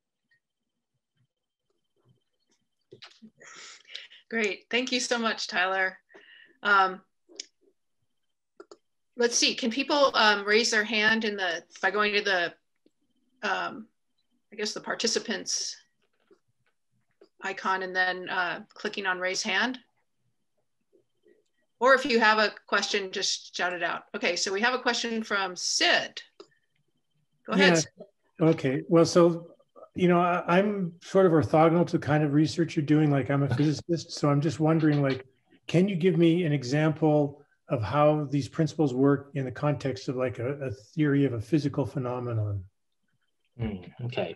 A: Great, thank you so much, Tyler. Let's see, can people raise their hand by going to the, I guess the participants icon and then clicking on raise hand? Or if you have a question, just shout it out. Okay, so we have a question from Sid. Go ahead.
C: Yeah. Okay, well, so, I'm sort of orthogonal to kind of research you're doing, like I'm a physicist, so I'm just wondering, like, can you give me an example of how these principles work in the context of like a theory of a physical phenomenon?
B: Okay.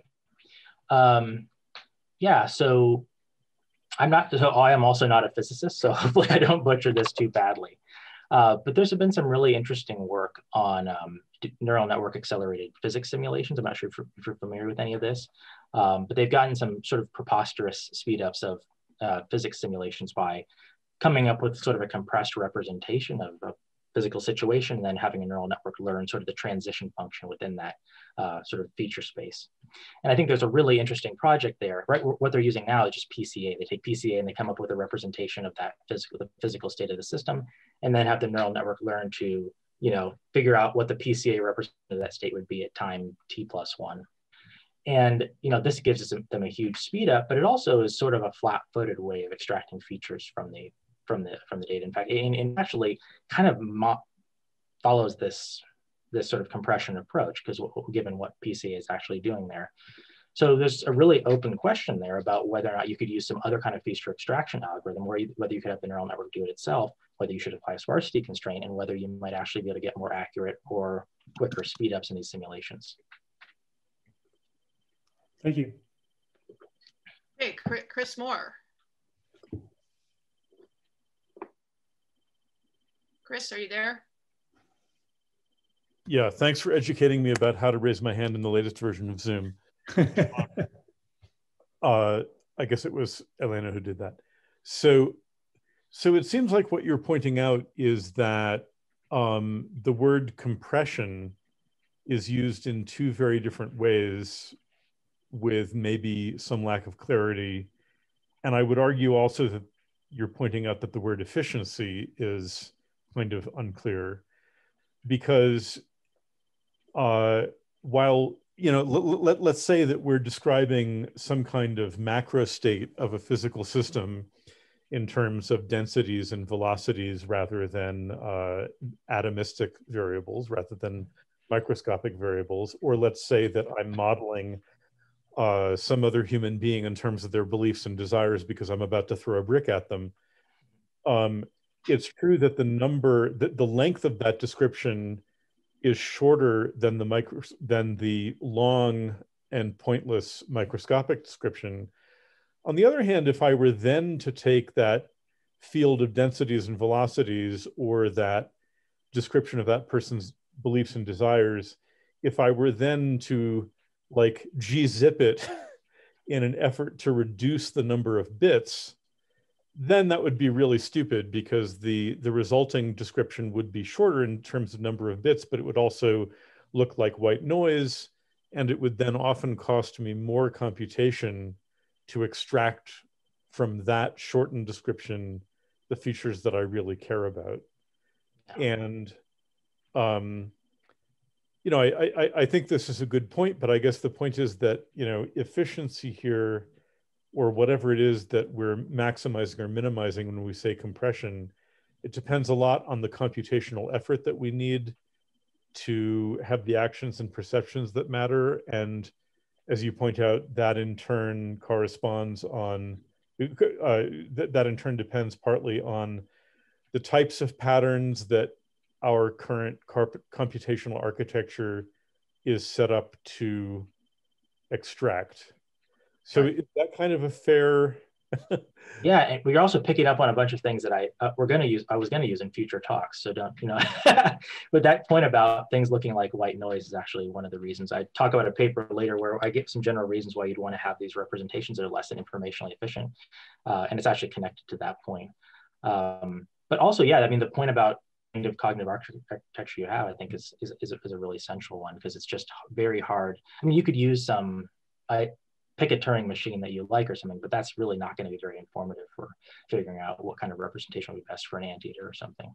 B: Yeah, so I am also not a physicist, so hopefully I don't butcher this too badly. But there's been some really interesting work on neural network accelerated physics simulations. I'm not sure if you're familiar with any of this, but they've gotten some sort of preposterous speed ups of physics simulations by coming up with sort of a compressed representation of a physical situation, and then having a neural network learn sort of the transition function within that sort of feature space. And I think there's a really interesting project there, right? What they're using now is just PCA. They take PCA and they come up with a representation of that the physical state of the system, and then have the neural network learn to figure out what the PCA representative of that state would be at time t+1. And this gives them a huge speed up, but it also is sort of a flat-footed way of extracting features from the data. In fact, it actually kind of follows this sort of compression approach, because given what PCA is actually doing there. So there's a really open question there about whether or not you could use some other kind of feature extraction algorithm, whether you could have the neural network do it itself, whether you should apply a sparsity constraint, and whether you might actually be able to get more accurate or quicker speed ups in these simulations.
C: Thank you.
A: Hey, Chris Moore. Chris, are you there?
D: Yeah, thanks for educating me about how to raise my hand in the latest version of Zoom. I guess it was Elena who did that. So it seems like what you're pointing out is that the word compression is used in two very different ways with maybe some lack of clarity. And I would argue also that you're pointing out that the word efficiency is kind of unclear, because while, let's say that we're describing some kind of macro state of a physical system in terms of densities and velocities rather than atomistic variables, rather than microscopic variables, or let's say that I'm modeling some other human being in terms of their beliefs and desires because I'm about to throw a brick at them. It's true that the length of that description is shorter than the long and pointless microscopic description. On the other hand, if I were then to take that field of densities and velocities, or that description of that person's beliefs and desires, if I were then to like gzip it in an effort to reduce the number of bits, then that would be really stupid, because the resulting description would be shorter in terms of number of bits, but it would also look like white noise, and it would then often cost me more computation to extract from that shortened description the features that I really care about. And I think this is a good point, but I guess the point is that efficiency here, or whatever it is that we're maximizing or minimizing when we say compression, it depends a lot on the computational effort that we need to have the actions and perceptions that matter. And as you point out, that in turn corresponds on, that in turn depends partly on the types of patterns that our current computational architecture is set up to extract. So is that kind of a fair?
B: Yeah, and we're also picking up on a bunch of things that I was going to use in future talks. So don't, but that point about things looking like white noise is actually one of the reasons. I talk about a paper later where I give some general reasons why you'd want to have these representations that are less than informationally efficient. And it's actually connected to that point. But also, yeah, I mean, the point about kind of cognitive architecture you have, I think is a really central one, because it's just very hard. I mean, you could use pick a Turing machine that you like or something, but that's really not going to be very informative for figuring out what kind of representation would be best for an anteater or something.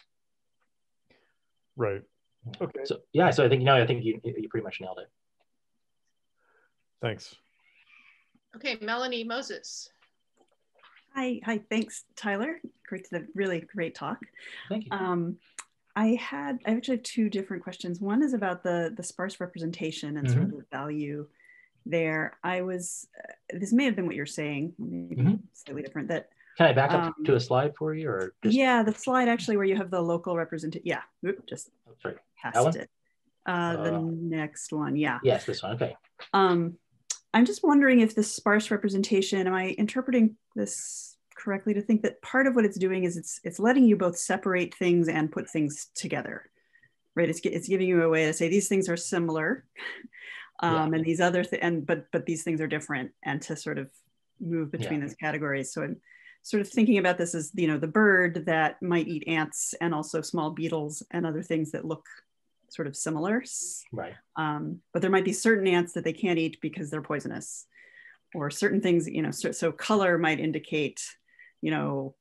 D: Right. Okay.
B: So yeah, so I think you pretty much nailed it.
D: Thanks.
B: Okay,
A: Melanie Moses.
E: Hi, thanks, Tyler. Really great talk.
B: Thank you.
E: I actually have two different questions. One is about the sparse representation and sort of the value there. This may have been what you're saying, maybe slightly different. That
B: can I back up to a slide for you, or just...
E: Yeah, the slide actually where you have the local representation. Yeah, just passed it. The next one, yeah.
B: Yes, this one. Okay.
E: I'm just wondering if this sparse representation, am I interpreting this correctly to think that part of what it's doing is it's letting you both separate things and put things together, right? It's giving you a way to say these things are similar. And these other but these things are different, and to sort of move between those categories. So I'm sort of thinking about this as the bird that might eat ants and also small beetles and other things that look sort of similar,
B: right?
E: But there might be certain ants that they can't eat because they're poisonous, or certain things, so color might indicate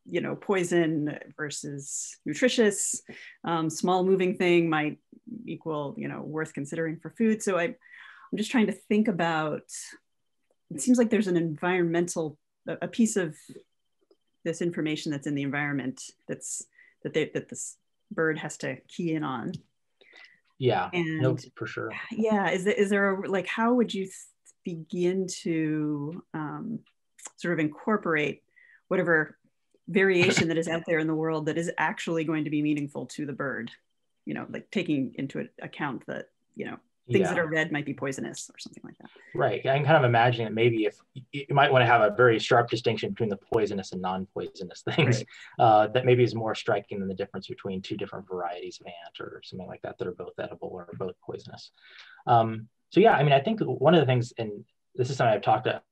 E: you know, poison versus nutritious. Small moving thing might equal, you know, worth considering for food. So I'm just trying to think about, it seems like there's an environmental, a piece of this information that's in the environment that this bird has to key in on.
B: Yeah,
E: and
B: no, for sure.
E: Yeah, is there a, like, how would you begin to sort of incorporate whatever variation that is out there in the world that is actually going to be meaningful to the bird, you know, like taking into account that, you know, things that are red might be poisonous or something like that.
B: Right. I can kind of imagine that maybe if you might want to have a very sharp distinction between the poisonous and non-poisonous things, right, that maybe is more striking than the difference between two different varieties of ant or something like that that are both edible or both poisonous. So yeah, I mean, I think one of the things, and this is something I've talked to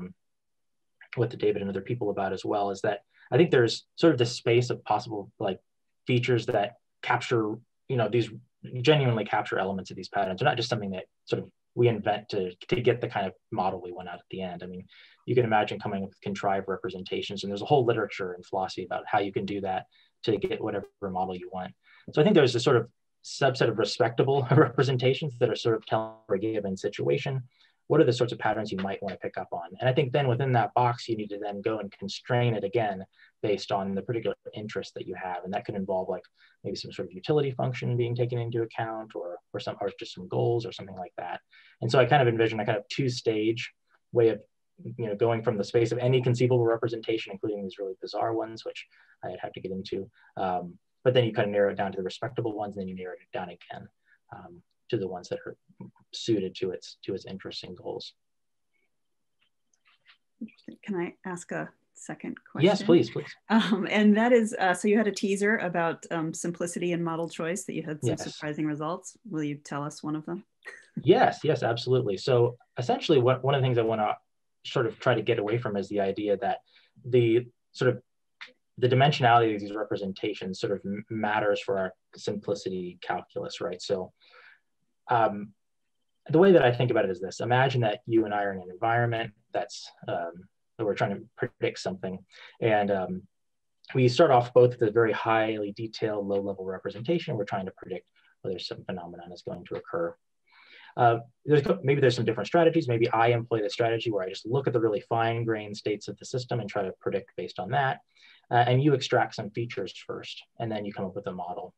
B: with David and other people about as well, is that I think there's sort of this space of possible like features that capture, you know, these genuinely capture elements of these patterns. They're not just something that sort of we invent to get the kind of model we want out at the end. I mean, you can imagine coming up with contrived representations, and there's a whole literature in philosophy about how you can do that to get whatever model you want. So I think there's a sort of subset of respectable representations that are sort of telling for a given situation, what are the sorts of patterns you might want to pick up on? And I think then within that box, you need to then go and constrain it again based on the particular interest that you have. And that could involve like maybe some sort of utility function being taken into account or just some goals or something like that. And so I kind of envision a kind of two-stage way of, you know, going from the space of any conceivable representation, including these really bizarre ones, which I'd have to get into. But then you kind of narrow it down to the respectable ones, and then you narrow it down again to the ones that are suited to its interests and goals.
E: Interesting. Can I ask a second question?
B: Yes, please.
E: And that is, so you had a teaser about simplicity and model choice, that you had some surprising results. Will you tell us one of them?
B: Yes, absolutely. So essentially one of the things I want to sort of try to get away from is the idea that the dimensionality of these representations sort of matters for our simplicity calculus, right? So the way that I think about it is this: imagine that you and I are in an environment that's that we're trying to predict something, and we start off both with a very highly detailed low-level representation. We're trying to predict whether some phenomenon is going to occur. Maybe there's some different strategies. Maybe I employ the strategy where I just look at the really fine-grained states of the system and try to predict based on that. And you extract some features first, and then you come up with a model.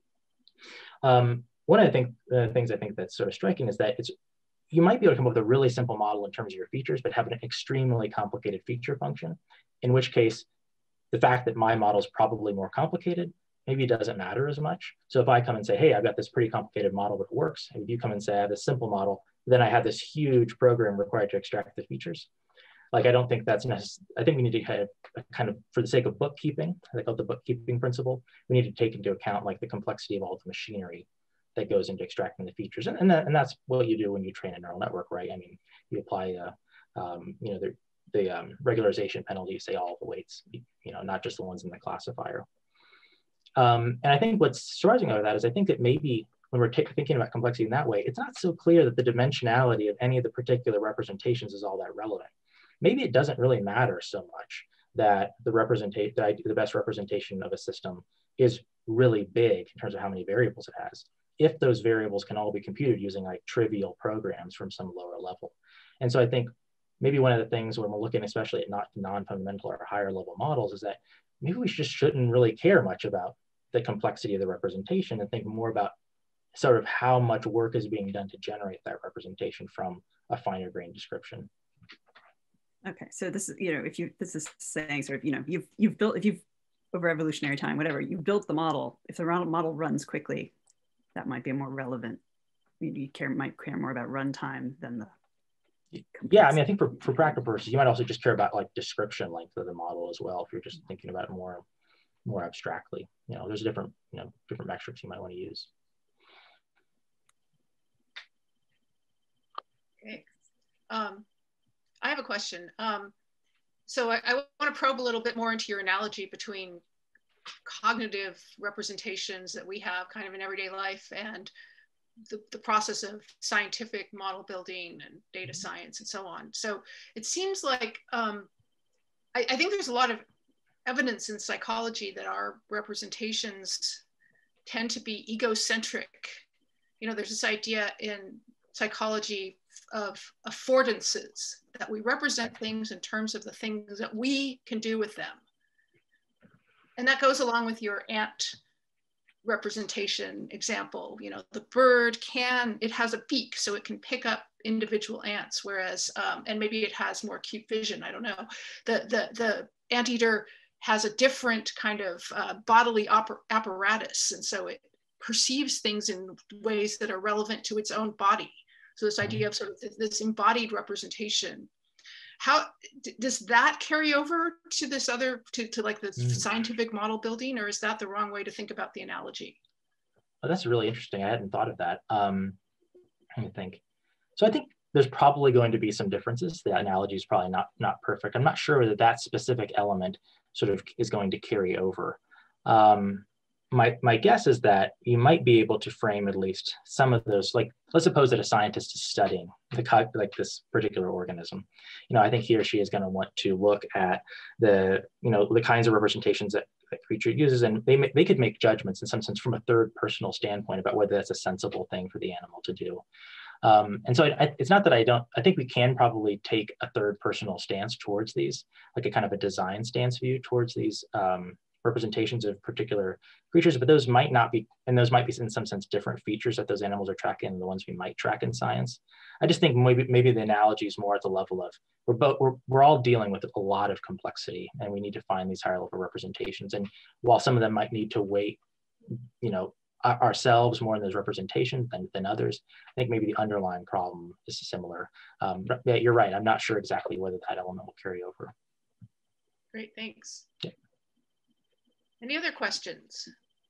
B: One of the things I think that's sort of striking is that you might be able to come up with a really simple model in terms of your features, but have an extremely complicated feature function, in which case the fact that my model is probably more complicated maybe doesn't matter as much. So if I come and say, hey, I've got this pretty complicated model that works, and if you come and say I have a simple model, then I have this huge program required to extract the features. Like, I don't think that's necessary. I think we need to kind of, for the sake of bookkeeping, I call it the bookkeeping principle, we need to take into account like the complexity of all the machinery that goes into extracting the features. And that's what you do when you train a neural network, right? I mean, you apply, you know, the regularization penalty, say all the weights, you know, not just the ones in the classifier. And I think what's surprising about that is I think that maybe when we're thinking about complexity in that way, it's not so clear that the dimensionality of any of the particular representations is all that relevant. Maybe it doesn't really matter so much that the best representation of a system is really big in terms of how many variables it has, if those variables can all be computed using like trivial programs from some lower level. And so I think maybe one of the things when we're looking especially at non-fundamental or higher level models is that maybe we just shouldn't really care much about the complexity of the representation and think more about sort of how much work is being done to generate that representation from a finer grained description.
E: Okay, so this is, you know, this is saying sort of, you know, you've built, if you've over evolutionary time, whatever, you've built the model. If the model runs quickly, that might be more relevant. You might care more about runtime than the complexity.
B: Yeah, I mean, I think for practical purposes, you might also just care about like description length of the model as well. If you're just thinking about it more abstractly, you know, there's different metrics you might want to use.
A: Okay. I have a question. So I want to probe a little bit more into your analogy between cognitive representations that we have kind of in everyday life and the process of scientific model building and data science and so on. So it seems like, I think there's a lot of evidence in psychology that our representations tend to be egocentric. You know, there's this idea in psychology of affordances, that we represent things in terms of the things that we can do with them. And that goes along with your ant representation example. You know, the bird it has a beak, so it can pick up individual ants, whereas, and maybe it has more acute vision, I don't know. The anteater has a different kind of bodily apparatus, and so it perceives things in ways that are relevant to its own body. So this idea of sort of this embodied representation, how does that carry over to this other, to like the scientific model building, or is that the wrong way to think about the analogy?
B: Oh, that's really interesting. I hadn't thought of that. Let me think. So I think there's probably going to be some differences. The analogy is probably not perfect. I'm not sure that that specific element sort of is going to carry over. My guess is that you might be able to frame at least some of those, like, let's suppose that a scientist is studying like this particular organism. You know, I think he or she is going to want to look at the kinds of representations that the creature uses, and they could make judgments in some sense from a third personal standpoint about whether that's a sensible thing for the animal to do. And so it's not that I think we can probably take a third personal stance towards these, like a kind of a design stance view towards these representations of particular creatures, but those might not be, and those might be in some sense different features that those animals are tracking than the ones we might track in science. I just think maybe the analogy is more at the level of we're all dealing with a lot of complexity, and we need to find these higher level representations. And while some of them might need to weight, you know, ourselves more in those representations than others, I think maybe the underlying problem is similar. But yeah, you're right. I'm not sure exactly whether that element will carry over.
A: Great, thanks.
B: Yeah.
A: Any other questions?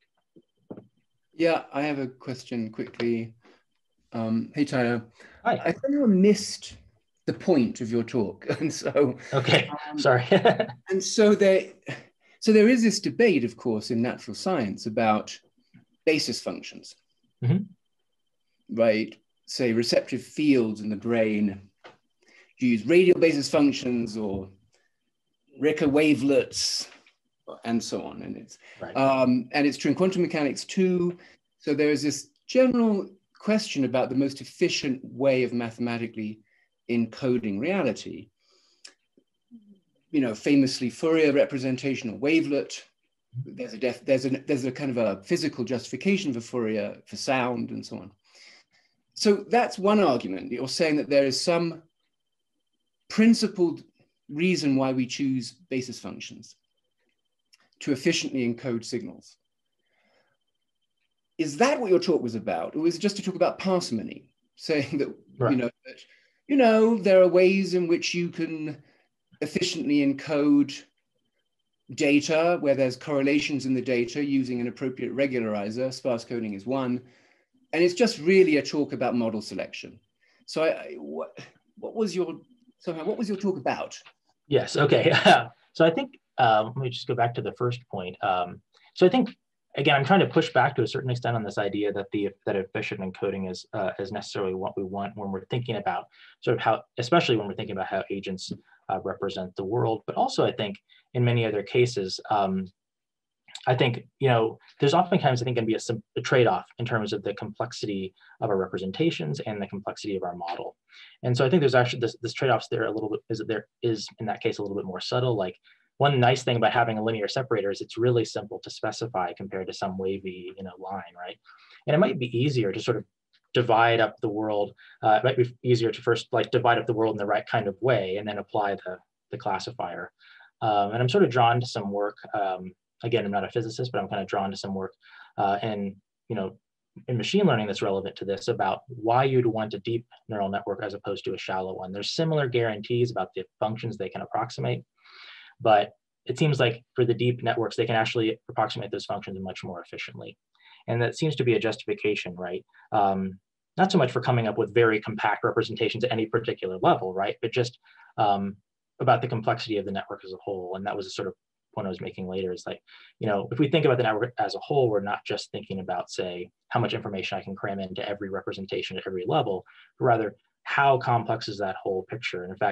F: Yeah, I have a question quickly. Hey, Tyler.
B: Hi.
F: I somehow missed the point of your talk, and so
B: okay, sorry.
F: And so there is this debate, of course, in natural science about basis functions, right? Say receptive fields in the brain. You use radial basis functions or Ricker wavelets, and so on. And it's
B: right.
F: And it's true in quantum mechanics too. So there is this general question about the most efficient way of mathematically encoding reality. You know, famously Fourier representation or wavelet. There's a kind of a physical justification for Fourier for sound and so on. So that's one argument. You're saying that there is some principled reason why we choose basis functions to efficiently encode signals. Is that what your talk was about? Or was it just to talk about parsimony, saying that, right, there are ways in which you can efficiently encode data where there's correlations in the data using an appropriate regularizer? Sparse coding is one. And it's just really a talk about model selection. So what was your talk about?
B: Yes, okay. So I think, let me just go back to the first point. So I think, again, I'm trying to push back to a certain extent on this idea that that efficient encoding is necessarily what we want when we're thinking about sort of how, especially when we're thinking about how agents represent the world. But also, I think in many other cases, I think, there's oftentimes, I think, going to be a trade-off in terms of the complexity of our representations and the complexity of our model. And so I think there's actually this trade-offs there a little bit, is in that case a little bit more subtle. Like, one nice thing about having a linear separator is it's really simple to specify compared to some wavy, line, right? And it might be easier to sort of divide up the world. It might be easier to first divide up the world in the right kind of way and then apply the classifier. And I'm sort of drawn to some work. Again, I'm not a physicist, but I'm kind of drawn to some work in machine learning that's relevant to this, about why you'd want a deep neural network as opposed to a shallow one. There's similar guarantees about the functions they can approximate, but it seems like for the deep networks, they can actually approximate those functions much more efficiently. And that seems to be a justification, right? Not so much for coming up with very compact representations at any particular level, right? But just about the complexity of the network as a whole. And that was a sort of point I was making later, is like, if we think about the network as a whole, we're not just thinking about, say, how much information I can cram into every representation at every level, but rather how complex is that whole picture. And in fact,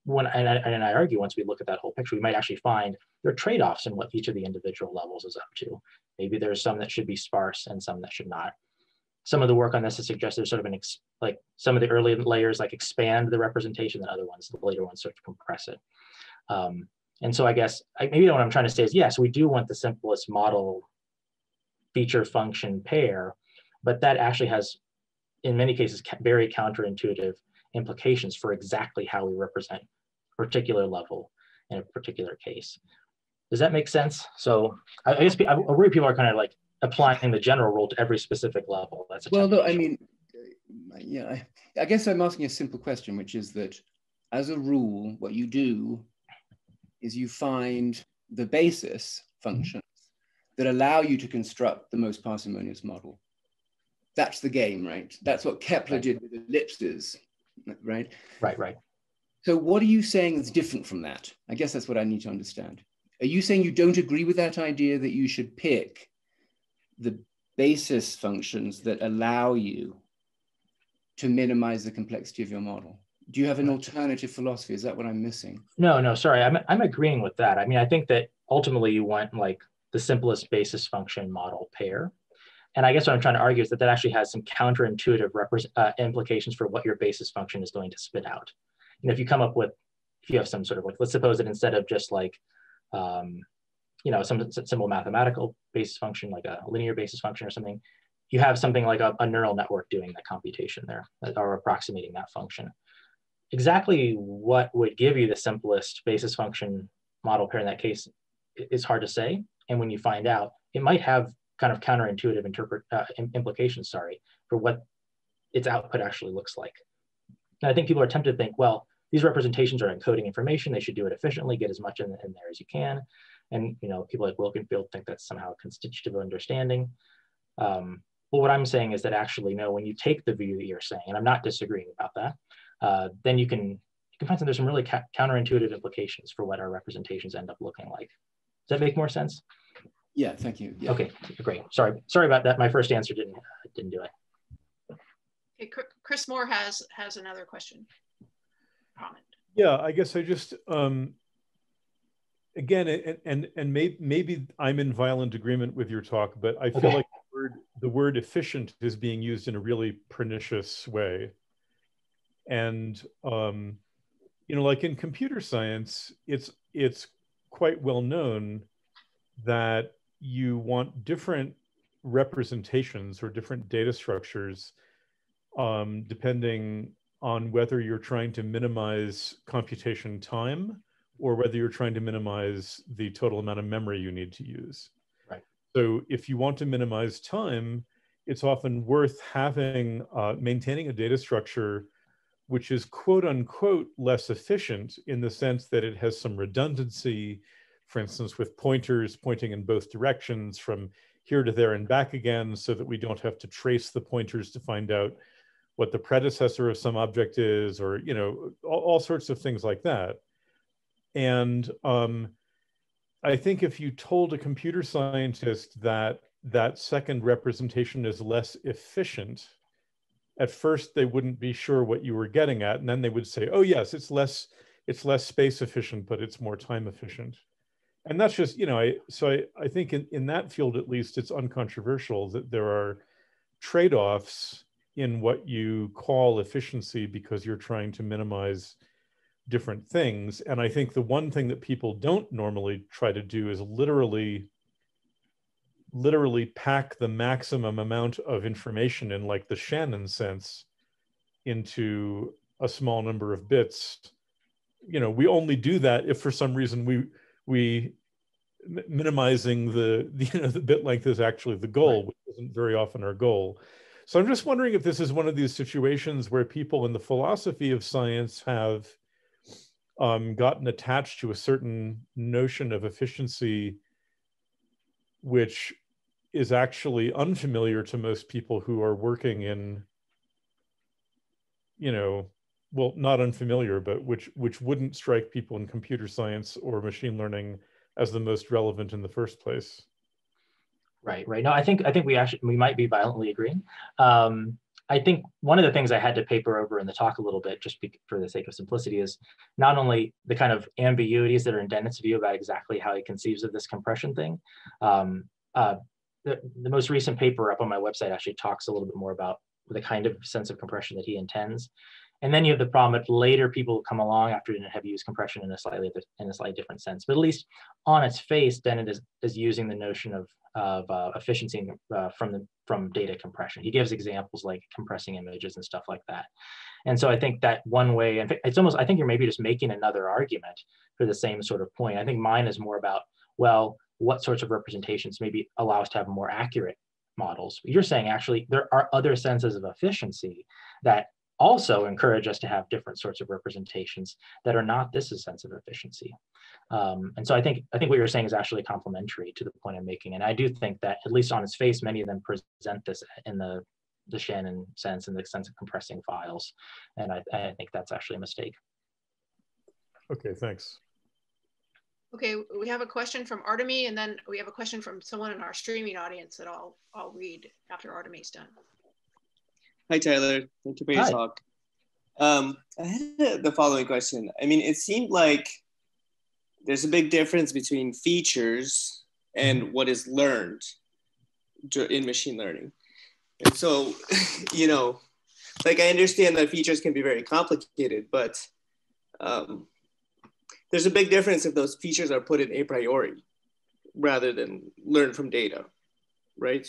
B: and I argue once we look at that whole picture, we might actually find there are trade-offs in what each of the individual levels is up to. Maybe there's some that should be sparse and some that should not. Some of the work on this has suggested there's sort of like some of the early layers like expand the representation, and other ones, the later ones, sort of compress it. And so I guess maybe what I'm trying to say is, yes, we do want the simplest model feature function pair, but that actually has, in many cases, very counterintuitive implications for exactly how we represent a particular level in a particular case. Does that make sense? So I guess I worry people are kind of like applying the general rule to every specific level. That's a
F: well, no, I mean, yeah, I guess I'm asking a simple question, which is that as a rule, what you do is you find the basis functions that allow you to construct the most parsimonious model. That's the game, right? That's what Kepler did with ellipses, right?
B: Right.
F: So what are you saying is different from that? I guess that's what I need to understand. Are you saying you don't agree with that idea that you should pick the basis functions that allow you to minimize the complexity of your model? Do you have an alternative philosophy? Is that what I'm missing?
B: No, sorry, I'm agreeing with that. I mean, I think that ultimately you want like the simplest basis function model pair. And I guess what I'm trying to argue is that actually has some counterintuitive implications for what your basis function is going to spit out. You know, if you have some sort of like, let's suppose that instead of just like, you know, some simple mathematical basis function, like a linear basis function or something, you have something like a neural network doing that computation there, or approximating that function. Exactly what would give you the simplest basis function model pair in that case is hard to say. And when you find out, it might have kind of counterintuitive implications, for what its output actually looks like. And I think people are tempted to think, well, these representations are encoding information. They should do it efficiently, get as much in there as you can. And you know, people like Wilkenfield think that's somehow constitutive understanding. But what I'm saying is that actually, no, when you take the view that you're saying, and I'm not disagreeing about that, then you can find there's some really counterintuitive implications for what our representations end up looking like. Does that make more sense?
F: Yeah, thank you. Yeah.
B: Okay, great. Sorry about that. My first answer didn't do it.
A: Okay, Chris Moore has another question. Comment.
D: Yeah, I guess I just again, and maybe I'm in violent agreement with your talk, but I feel like the word efficient is being used in a really pernicious way. And you know, like in computer science, it's quite well known that you want different representations or different data structures depending on whether you're trying to minimize computation time or whether you're trying to minimize the total amount of memory you need to use.
B: Right.
D: So if you want to minimize time, it's often worth having, maintaining a data structure which is quote unquote less efficient in the sense that it has some redundancy, for instance, with pointers pointing in both directions from here to there and back again, so that we don't have to trace the pointers to find out what the predecessor of some object is, or, you know, all sorts of things like that. And I think if you told a computer scientist that that second representation is less efficient, at first they wouldn't be sure what you were getting at, and then they would say, oh yes, it's less space efficient, but it's more time efficient. And that's just, you know, I think in that field, at least, it's uncontroversial that there are trade-offs in what you call efficiency because you're trying to minimize different things. And I think the one thing that people don't normally try to do is literally pack the maximum amount of information in like the Shannon sense into a small number of bits. You know, we only do that if for some reason we minimizing the bit length is actually the goal, right, which isn't very often our goal. So I'm just wondering if this is one of these situations where people in the philosophy of science have gotten attached to a certain notion of efficiency, which is actually unfamiliar to most people who are working in, you know, well, not unfamiliar, but which wouldn't strike people in computer science or machine learning as the most relevant in the first place.
B: Right. No, I think we might be violently agreeing. I I think one of the things I had to paper over in the talk a little bit, just for the sake of simplicity, is not only the kind of ambiguities that are in Dennett's view about exactly how he conceives of this compression thing. The most recent paper up on my website actually talks a little bit more about the kind of sense of compression that he intends. And then you have the problem that later people come along after Dennett have used compression in a slightly different sense. But at least on its face, Dennett is using the notion of efficiency from data compression. He gives examples like compressing images and stuff like that. And so I think that one way, and it's almost, I think you're maybe just making another argument for the same sort of point. I think mine is more about, well, what sorts of representations maybe allow us to have more accurate models. You're saying actually there are other senses of efficiency that also encourage us to have different sorts of representations that are not this sense of efficiency. And so I think what you're saying is actually complementary to the point I'm making. And I do think that at least on its face, many of them present this in the Shannon sense, in the sense of compressing files. And I think that's actually a mistake.
D: Okay, thanks.
A: Okay, we have a question from Artemy, and then we have a question from someone in our streaming audience that I'll read after Artemy's done.
G: Hi, Tyler. Thank you for your talk. I had the following question. I mean, it seemed like there's a big difference between features and what is learned in machine learning. And so, you know, like I understand that features can be very complicated, but there's a big difference if those features are put in a priori rather than learned from data, right?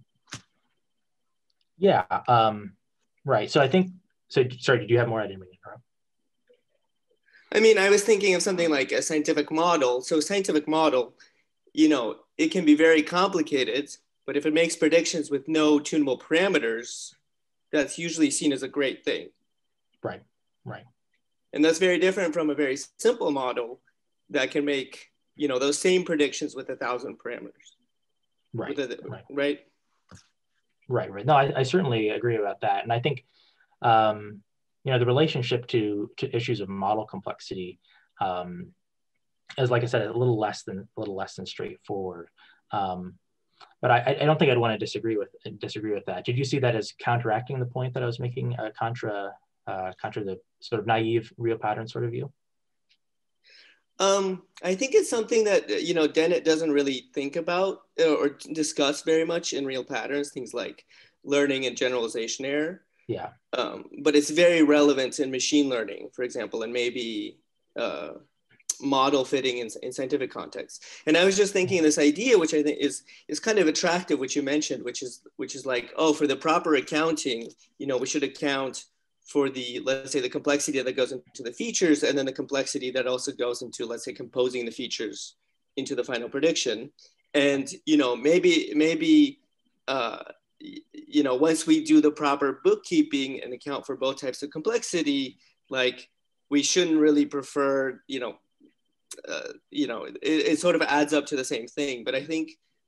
B: Yeah, right. So I think, sorry, did you have more? I didn't mean to interrupt.
G: I mean, I was thinking of something like a scientific model. So a scientific model, you know, it can be very complicated, but if it makes predictions with no tunable parameters, that's usually seen as a great thing.
B: Right, right.
G: And that's very different from a very simple model that can make, you know, those same predictions with 1,000 parameters.
B: Right,
G: right.
B: Right. No, I certainly agree about that. And I think, you know, the relationship to issues of model complexity is, like I said, a little less than straightforward. But I don't think I'd want to disagree with that. Did you see that as counteracting the point that I was making, contra the sort of naive real pattern sort of view?
G: I think it's something that, you know, Dennett doesn't really think about or discuss very much in real patterns, things like learning and generalization error.
B: Yeah.
G: But it's very relevant in machine learning, for example, and maybe model fitting in scientific context. And I was just thinking this idea, which I think is kind of attractive, which you mentioned, which is like, oh, for the proper accounting, you know, we should account for the, let's say, the complexity that goes into the features, and then the complexity that also goes into, let's say, composing the features into the final prediction. And, you know, maybe you know, once we do the proper bookkeeping and account for both types of complexity, like we shouldn't really prefer, it sort of adds up to the same thing. But I think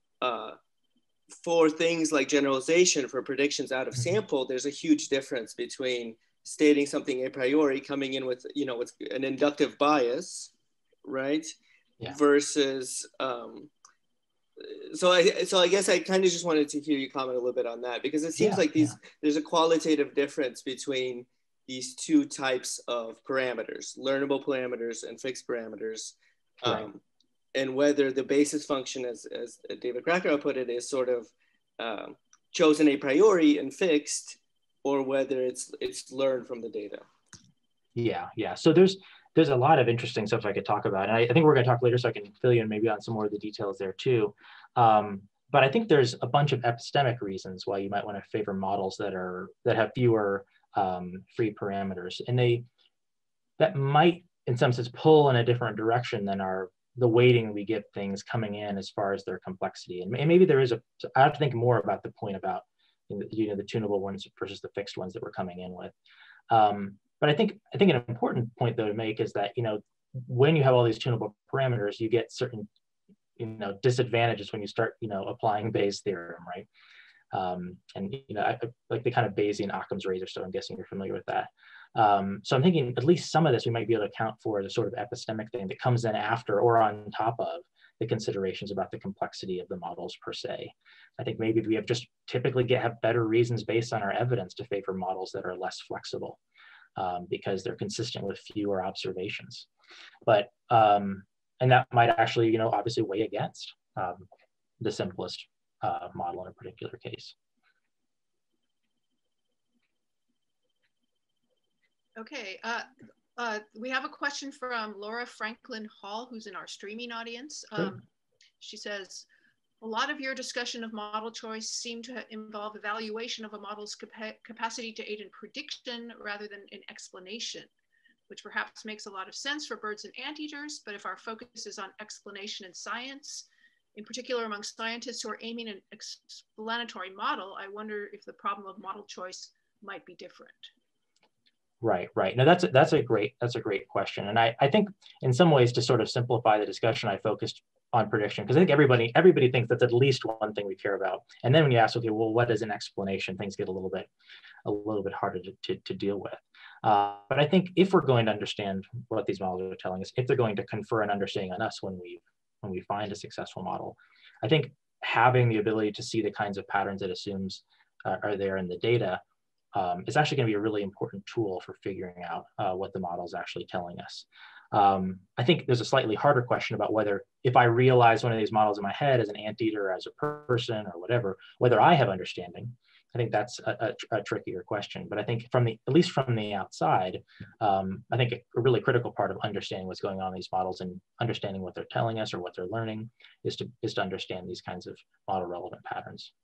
G: for things like generalization, for predictions out of sample, there's a huge difference between stating something a priori, coming in with, you know, with an inductive bias, right?
B: Yeah.
G: Versus, so I guess I kind of just wanted to hear you comment a little bit on that, because it seems like there's a qualitative difference between these two types of parameters, learnable parameters and fixed parameters.
B: Right.
G: And whether the basis function, as David Krakow put it, is sort of chosen a priori and fixed, or whether it's learned from the data.
B: Yeah. So there's a lot of interesting stuff I could talk about. And I think we're going to talk later, so I can fill you in maybe on some more of the details there too. But I think there's a bunch of epistemic reasons why you might want to favor models that have fewer free parameters. And that might, in some sense, pull in a different direction than the weighting we give things coming in as far as their complexity. And maybe there is I have to think more about the point about, you know, the tunable ones versus the fixed ones that we're coming in with. But I think an important point though to make is that, you know, when you have all these tunable parameters, you get certain, you know, disadvantages when you start, you know, applying Bayes' theorem, right? And, you know, like the kind of Bayesian Occam's razor, so I'm guessing you're familiar with that. So I'm thinking at least some of this we might be able to account for the sort of epistemic thing that comes in after or on top of the considerations about the complexity of the models per se. I think maybe we have just typically have better reasons based on our evidence to favor models that are less flexible because they're consistent with fewer observations. But, and that might actually, you know, obviously weigh against the simplest model in a particular case.
A: Okay, we have a question from Laura Franklin Hall, who's in our streaming audience. She says, a lot of your discussion of model choice seemed to involve evaluation of a model's capacity to aid in prediction rather than in explanation, which perhaps makes a lot of sense for birds and anteaters, but if our focus is on explanation in science, in particular among scientists who are aiming an explanatory model, I wonder if the problem of model choice might be different.
B: Right, right. Now that's a great question, and I think in some ways to sort of simplify the discussion, I focused on prediction because I think everybody thinks that's at least one thing we care about, and then when you ask, okay, well, what is an explanation? Things get a little bit harder to deal with. But I think if we're going to understand what these models are telling us, if they're going to confer an understanding on us when we find a successful model, I think having the ability to see the kinds of patterns it assumes are there in the data is actually going to be a really important tool for figuring out what the model is actually telling us. I think there's a slightly harder question about whether if I realize one of these models in my head as an anteater, as a person or whatever, whether I have understanding. I think that's a trickier question. But I think at least from the outside, I think a really critical part of understanding what's going on in these models and understanding what they're telling us or what they're learning is to understand these kinds of model relevant patterns.